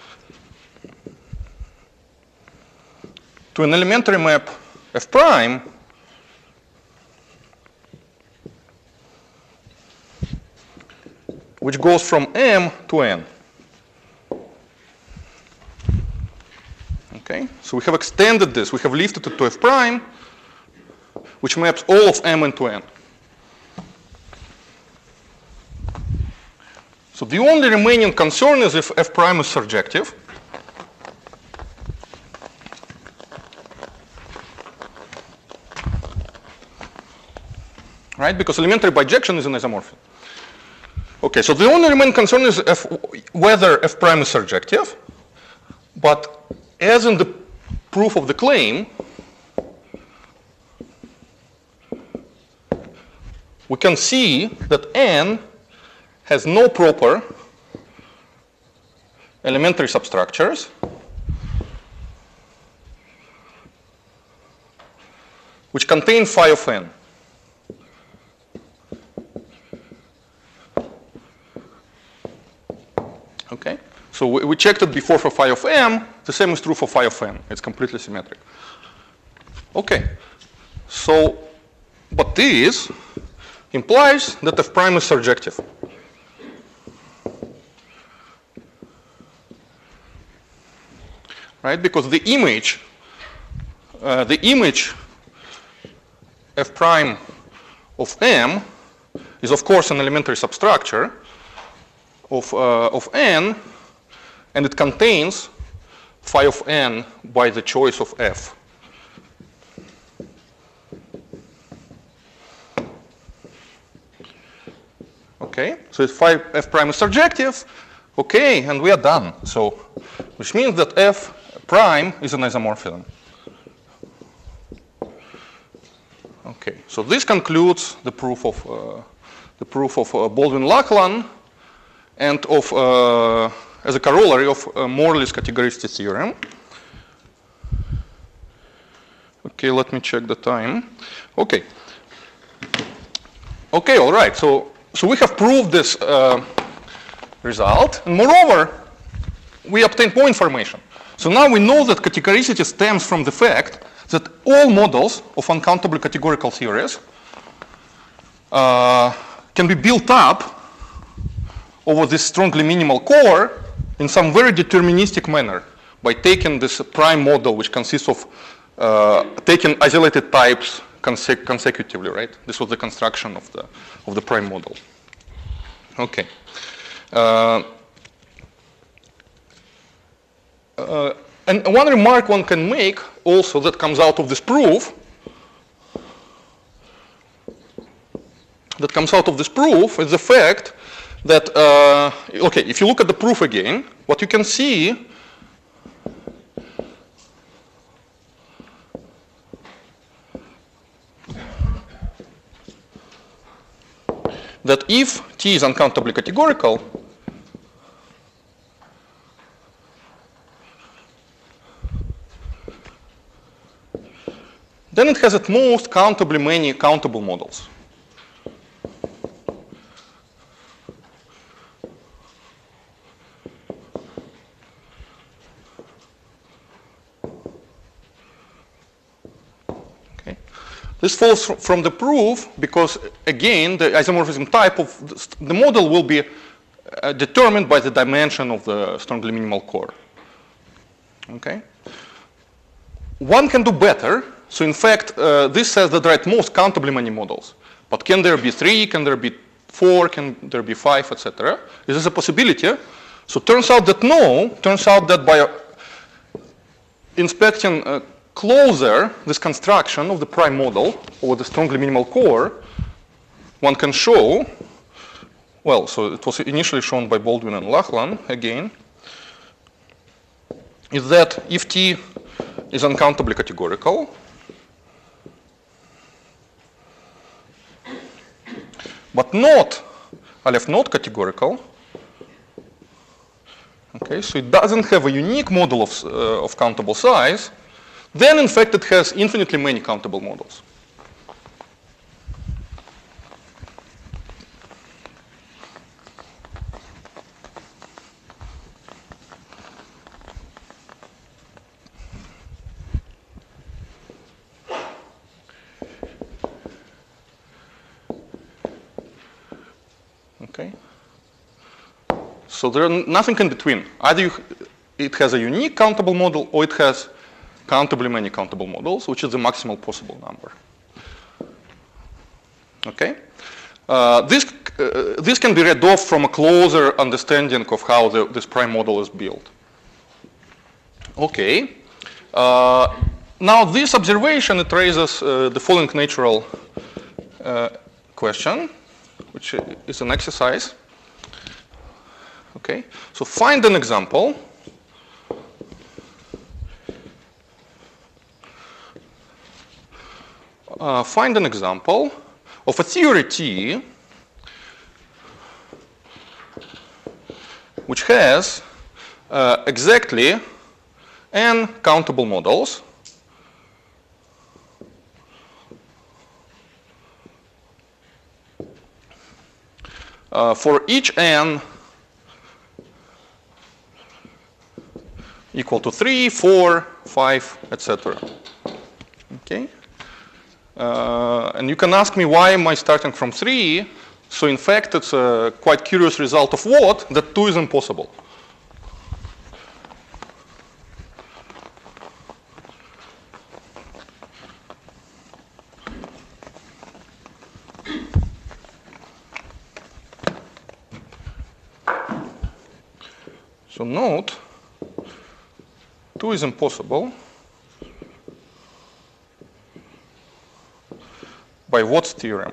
[SPEAKER 1] to an elementary map F prime which goes from M to N. Okay, so we have extended this, we have lifted it to F prime, which maps all of M into N. So the only remaining concern is if F prime is surjective. Right, because elementary bijection is an isomorphism. Okay, so the only remaining concern is F, whether F prime is surjective. But as in the proof of the claim, we can see that N has no proper elementary substructures which contain phi of N. Okay, so we, we checked it before for phi of M. The same is true for phi of N. It's completely symmetric. Okay, so but this implies that F prime is surjective. Right, because the image, uh, the image F prime of M is of course an elementary substructure of, uh, of N, and it contains phi of N by the choice of F. Okay, so if phi F prime is surjective, okay, and we are done. So, which means that F prime is an isomorphism. Okay, so this concludes the proof of uh, the proof of uh, Baldwin-Lachlan and of uh, as a corollary of uh, Morley's categoricity theorem. Okay, let me check the time. Okay. Okay, all right. So, so we have proved this uh, result, and moreover, we obtained more information. So now we know that categoricity stems from the fact that all models of uncountable categorical theories uh, can be built up over this strongly minimal core in some very deterministic manner by taking this prime model, which consists of uh, taking isolated types consec consecutively, right? This was the construction of the of the prime model. Okay. Uh, uh, and one remark one can make also that comes out of this proof, that comes out of this proof is the fact that, uh, okay, if you look at the proof again, what you can see that if T is uncountably categorical, then it has at most countably many countable models. This follows from the proof because, again, the isomorphism type of the model will be uh, determined by the dimension of the strongly minimal core. Okay. One can do better. So, in fact, uh, this says that there are at most countably many models. But can there be three? Can there be four? Can there be five, et cetera? Is this a possibility? So, turns out that no. Turns out that by inspecting uh, closer this construction of the prime model over the strongly minimal core, one can show, well, so it was initially shown by Baldwin and Lachlan again, is that if T is uncountably categorical, but not Aleph not categorical, okay, so it doesn't have a unique model of, uh, of countable size, then in fact it has infinitely many countable models. Okay. So there are nothing in between. Either you, it has a unique countable model or it has countably many countable models, which is the maximal possible number. Okay, uh, this uh, this can be read off from a closer understanding of how the, this prime model is built. Okay, uh, now this observation it raises uh, the following natural uh, question, which is an exercise. Okay, so find an example. Uh, find an example of a theory T which has uh, exactly n countable models uh, for each n equal to three, four, five, et cetera. Okay. Uh, and you can ask me why am I starting from three? So in fact, it's a quite curious result of what? That two is impossible. So note, two is impossible. By Watt's theorem.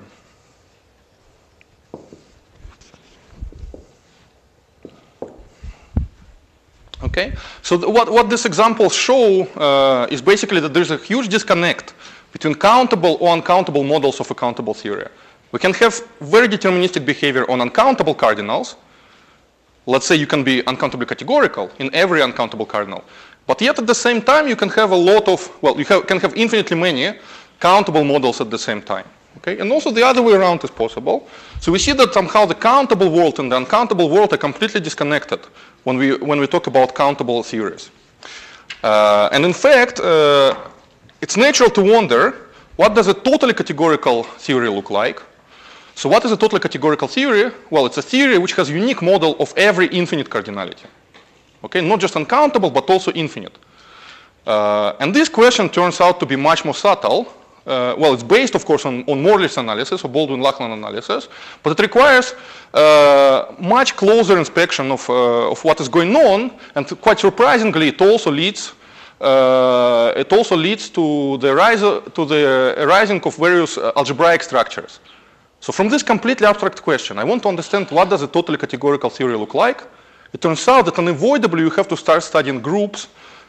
[SPEAKER 1] Okay, so what, what this example show uh, is basically that there's a huge disconnect between countable or uncountable models of a countable theory. We can have very deterministic behavior on uncountable cardinals, let's say you can be uncountably categorical in every uncountable cardinal. But yet at the same time, you can have a lot of, well, you have, can have infinitely many countable models at the same time. Okay? And also the other way around is possible. So we see that somehow the countable world and the uncountable world are completely disconnected when we, when we talk about countable theories. Uh, and in fact, uh, it's natural to wonder, what does a totally categorical theory look like? So what is a totally categorical theory? Well, it's a theory which has a unique model of every infinite cardinality. Okay, not just uncountable, but also infinite. Uh, and this question turns out to be much more subtle. Uh, well, it's based, of course, on, on Morley's analysis, or Baldwin-Lachlan analysis, but it requires uh, much closer inspection of, uh, of what is going on, and quite surprisingly, it also leads, uh, it also leads to the, rise, to the arising of various uh, algebraic structures. So from this completely abstract question, I want to understand what does a totally categorical theory look like. It turns out that unavoidably you have to start studying groups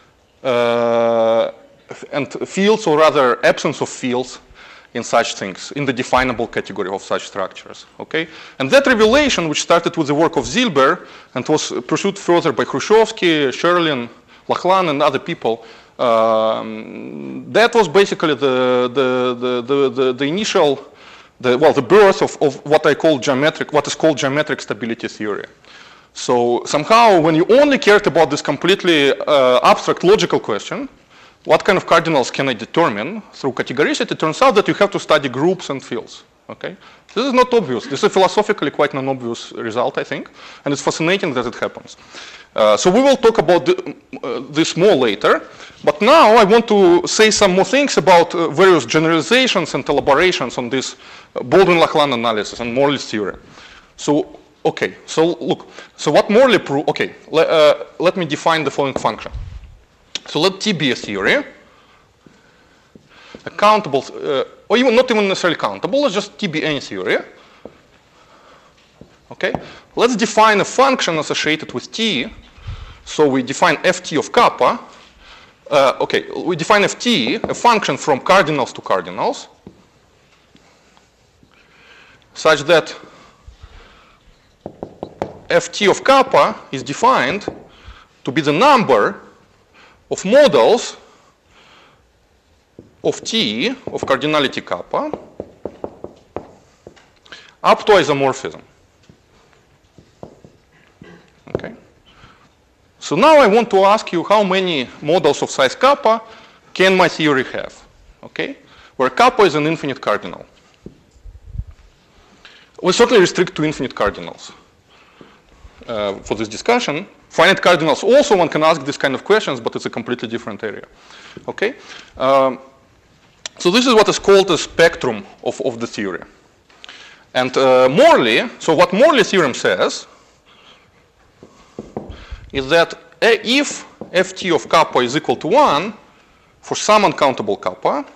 [SPEAKER 1] uh, and fields, or rather absence of fields in such things, in the definable category of such structures. Okay? And that revelation, which started with the work of Zilber and was pursued further by Khrushchevsky, Sherlin, Lachlan, and other people, um, that was basically the, the, the, the, the, the initial, the, well, the birth of, of what I call geometric, what is called geometric stability theory. So somehow, when you only cared about this completely uh, abstract logical question, what kind of cardinals can I determine through categoricity, it turns out that you have to study groups and fields. Okay? This is not obvious. This is philosophically quite an obvious result, I think, and it's fascinating that it happens. Uh, so we will talk about the, uh, this more later, but now I want to say some more things about uh, various generalizations and elaborations on this uh, Baldwin-Lachlan analysis and Morley's theory. So, okay, so look, so what Morley proved, okay, le, uh, let me define the following function. So let T be a theory, a countable, uh, or even not even necessarily countable, let's just T be any theory. Okay, let's define a function associated with T. So we define Ft of kappa. Uh, okay, we define Ft, a function from cardinals to cardinals, such that Ft of kappa is defined to be the number of models of T of cardinality kappa up to isomorphism. Okay. So now I want to ask you how many models of size kappa can my theory have? Okay, where kappa is an infinite cardinal. We certainly restrict to infinite cardinals uh, for this discussion. Finite cardinals also, one can ask this kind of questions, but it's a completely different area. Okay? Um, so this is what is called the spectrum of, of the theory. And uh, Morley, so what Morley's theorem says is that if Ft of kappa is equal to one for some uncountable kappa,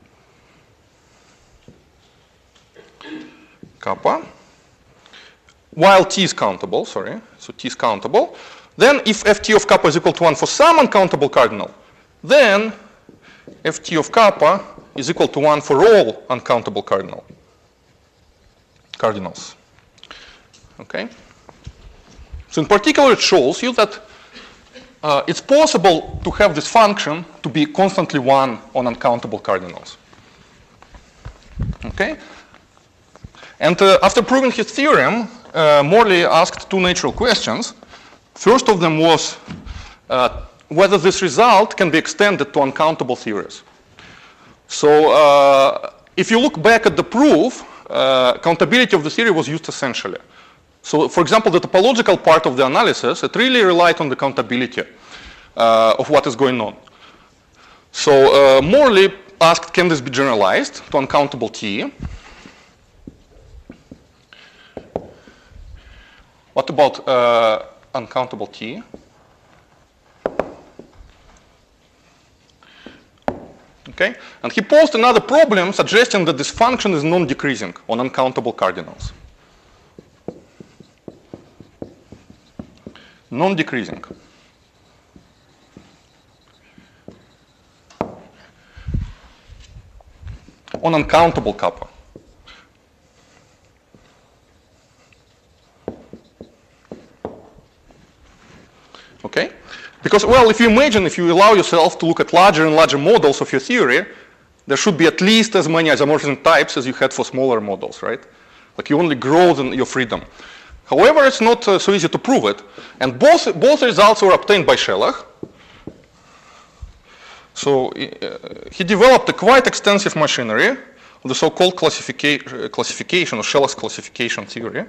[SPEAKER 1] kappa, while T is countable, sorry, so T is countable, then if Ft of kappa is equal to one for some uncountable cardinal, then Ft of kappa is equal to one for all uncountable cardinal cardinals. Okay? So in particular, it shows you that uh, it's possible to have this function to be constantly one on uncountable cardinals. Okay? And uh, after proving his theorem, uh, Morley asked two natural questions. First of them was uh, whether this result can be extended to uncountable theories. So uh, if you look back at the proof, uh, countability of the theory was used essentially. So for example, the topological part of the analysis, it really relied on the countability uh, of what is going on. So uh, Morley asked, can this be generalized to uncountable T? What about uh, uncountable T? Okay, and he posed another problem suggesting that this function is non-decreasing on uncountable cardinals. Non-decreasing. On uncountable kappa. Okay? Because, well, if you imagine, if you allow yourself to look at larger and larger models of your theory, there should be at least as many isomorphism types as you had for smaller models, right? Like you only grow in your freedom. However, it's not uh, so easy to prove it. And both, both results were obtained by Shelagh. So uh, he developed a quite extensive machinery, the so-called classifica classification, or Shelagh's classification theory,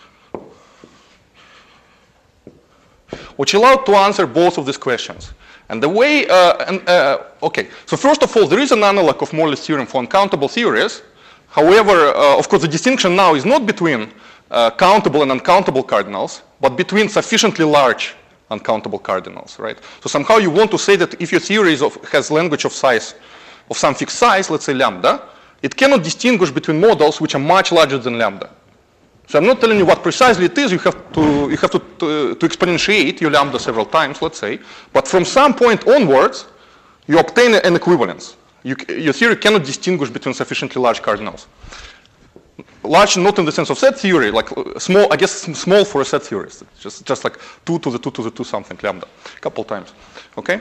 [SPEAKER 1] which allowed to answer both of these questions. And the way, uh, and, uh, okay, so first of all, there is an analog of Morley's theorem for uncountable theories. However, uh, of course, the distinction now is not between uh, countable and uncountable cardinals, but between sufficiently large uncountable cardinals, right? So somehow you want to say that if your theory is of, has language of size, of some fixed size, let's say lambda, it cannot distinguish between models which are much larger than lambda. So I'm not telling you what precisely it is. You have to, you have to, to, to exponentiate your lambda several times, let's say. But from some point onwards, you obtain an equivalence. You, your theory cannot distinguish between sufficiently large cardinals. Large not in the sense of set theory, like small, I guess small for a set theory. Just, just like two to the two to the two something lambda, a couple times, okay?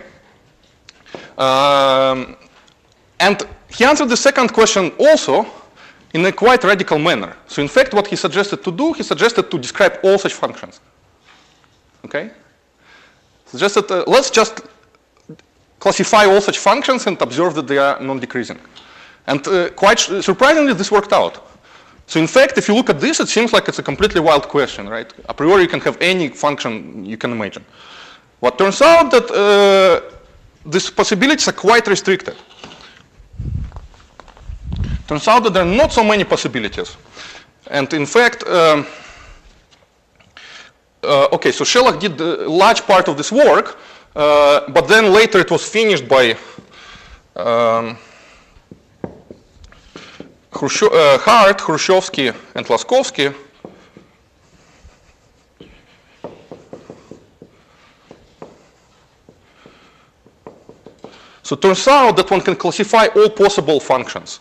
[SPEAKER 1] Um, and he answered the second question also in a quite radical manner. So in fact, what he suggested to do, he suggested to describe all such functions, okay? Suggested, uh, let's just classify all such functions and observe that they are non-decreasing. And uh, quite surprisingly, this worked out. So in fact, if you look at this, it seems like it's a completely wild question, right? A priori, you can have any function you can imagine. What turns out that uh, these possibilities are quite restricted. Turns out that there are not so many possibilities. And in fact, um, uh, okay, so Shelagh did a large part of this work, uh, but then later it was finished by um, Khrushchev, uh, Hart, Khrushchevsky, and Laskovsky. So it turns out that one can classify all possible functions.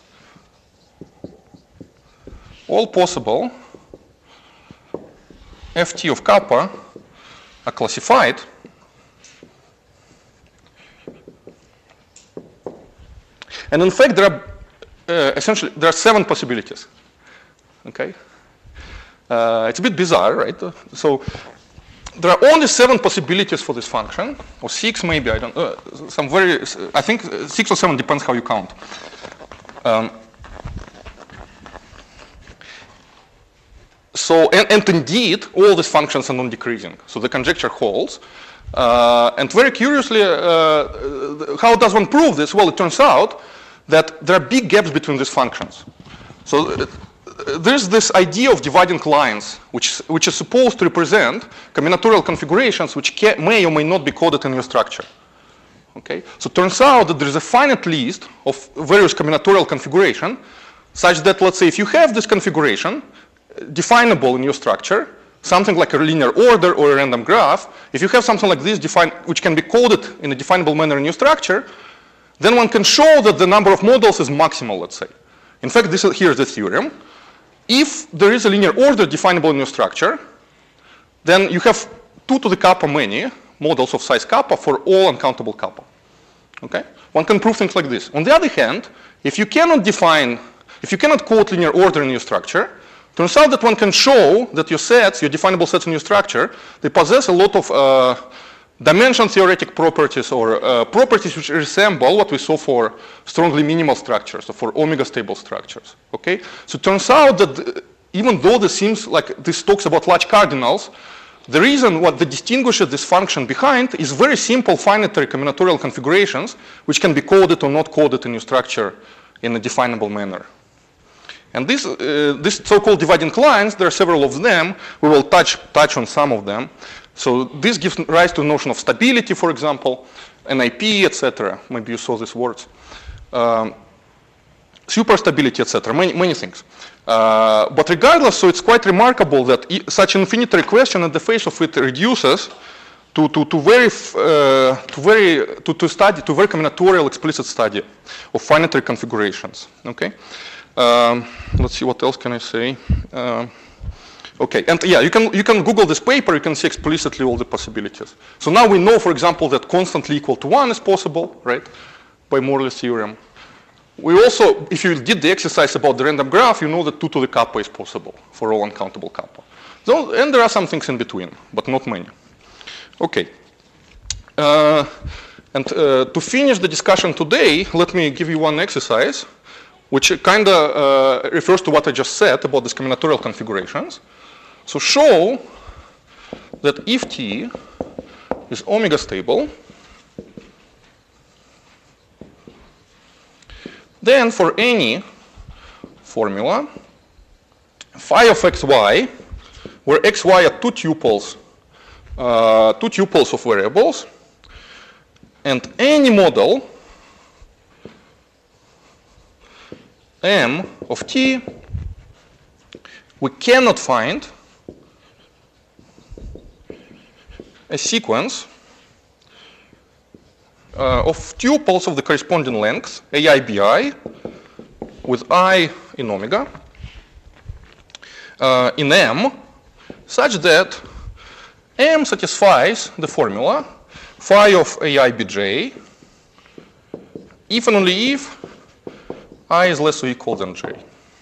[SPEAKER 1] All possible F T of kappa are classified and in fact there are uh, essentially there are seven possibilities. Okay, uh, it's a bit bizarre, right? So there are only seven possibilities for this function, or six maybe. I don't. Uh, some very. I think six or seven depends how you count. Um, So, and, and indeed, all these functions are non-decreasing. So the conjecture holds. Uh, and very curiously, uh, how does one prove this? Well, it turns out that there are big gaps between these functions. So uh, there's this idea of dividing lines, which, which is supposed to represent combinatorial configurations which can, may or may not be coded in your structure. Okay? So it turns out that there's a finite list of various combinatorial configuration, such that, let's say, if you have this configuration, definable in your structure, something like a linear order or a random graph, if you have something like this defined, which can be coded in a definable manner in your structure, then one can show that the number of models is maximal, let's say. In fact, this is, here's the theorem. If there is a linear order definable in your structure, then you have two to the kappa many models of size kappa for all uncountable kappa. Okay? One can prove things like this. On the other hand, if you cannot define, if you cannot code linear order in your structure, turns out that one can show that your sets, your definable sets in your structure, they possess a lot of uh, dimension theoretic properties or uh, properties which resemble what we saw for strongly minimal structures or for omega stable structures. Okay? So it turns out that even though this seems like this talks about large cardinals, the reason what that distinguishes this function behind is very simple finitary combinatorial configurations which can be coded or not coded in your structure in a definable manner. And this, uh, this so-called dividing lines, there are several of them. We will touch, touch on some of them. So this gives rise to the notion of stability, for example, N I P, et cetera. Maybe you saw these words. Um, superstability, et cetera. Many, many things. Uh, but regardless, so it's quite remarkable that e such an infinitary question at the face of it reduces to, to, to very, uh, to very, to, to study, to very combinatorial explicit study of finitary configurations. Okay. Um, let's see, what else can I say? Uh, Okay, and yeah, you can, you can Google this paper, you can see explicitly all the possibilities. So now we know, for example, that constantly equal to one is possible, right, by Morley's theorem. We also, if you did the exercise about the random graph, you know that two to the kappa is possible for all uncountable kappa. So, and there are some things in between, but not many. Okay. Uh, and uh, to finish the discussion today, let me give you one exercise, which kind of uh, refers to what I just said about these combinatorial configurations. So show that if T is omega stable, then for any formula, phi of xy, where xy are two tuples, uh, two tuples of variables, and any model M of T, we cannot find a sequence uh, of tuples of the corresponding length, A I, B I, with I in omega, uh, in M, such that M satisfies the formula phi of A I, B J, if and only if I is less or equal than J.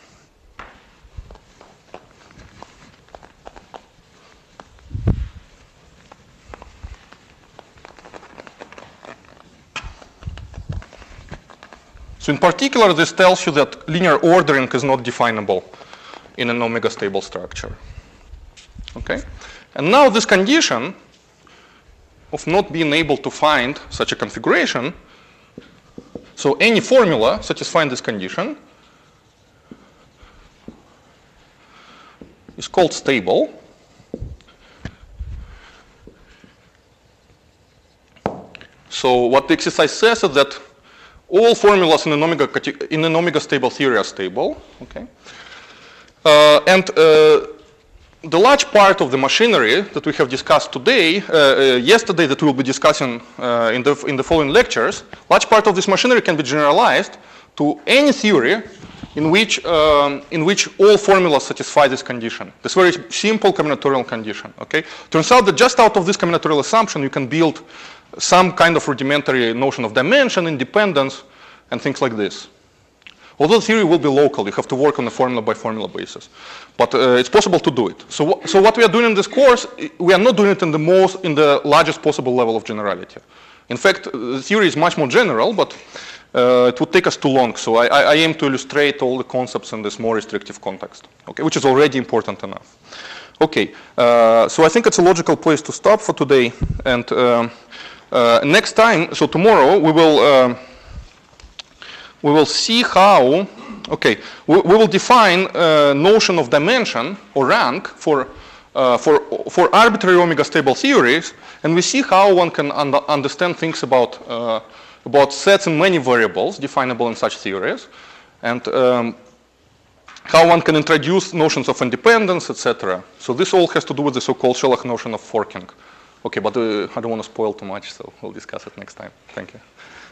[SPEAKER 1] So in particular, this tells you that linear ordering is not definable in an omega stable structure. Okay? And now this condition of not being able to find such a configuration, so any formula satisfying this condition is called stable. So what the exercise says is that all formulas in an omega, in an omega stable theory are stable. Okay? Uh, and uh, the large part of the machinery that we have discussed today, uh, uh, yesterday that we will be discussing uh, in, the, in the following lectures, large part of this machinery can be generalized to any theory in which, um, in which all formulas satisfy this condition, this very simple combinatorial condition. Okay? Turns out that just out of this combinatorial assumption, you can build some kind of rudimentary notion of dimension, independence, and things like this. Although the theory will be local, you have to work on a formula by formula basis. But uh, it's possible to do it. So, so what we are doing in this course, we are not doing it in the most, in the largest possible level of generality. In fact, the theory is much more general, but uh, it would take us too long. So I, I aim to illustrate all the concepts in this more restrictive context, okay, which is already important enough. Okay, uh, so I think it's a logical place to stop for today. And um, uh, next time, so tomorrow, we will uh, we will see how, okay, we, we will define a notion of dimension or rank for, uh, for, for arbitrary omega stable theories, and we see how one can un understand things about, uh, about sets and many variables definable in such theories, and um, how one can introduce notions of independence, et cetera. So this all has to do with the so-called Sherlock notion of forking. Okay, but uh, I don't want to spoil too much, so we'll discuss it next time. Thank you.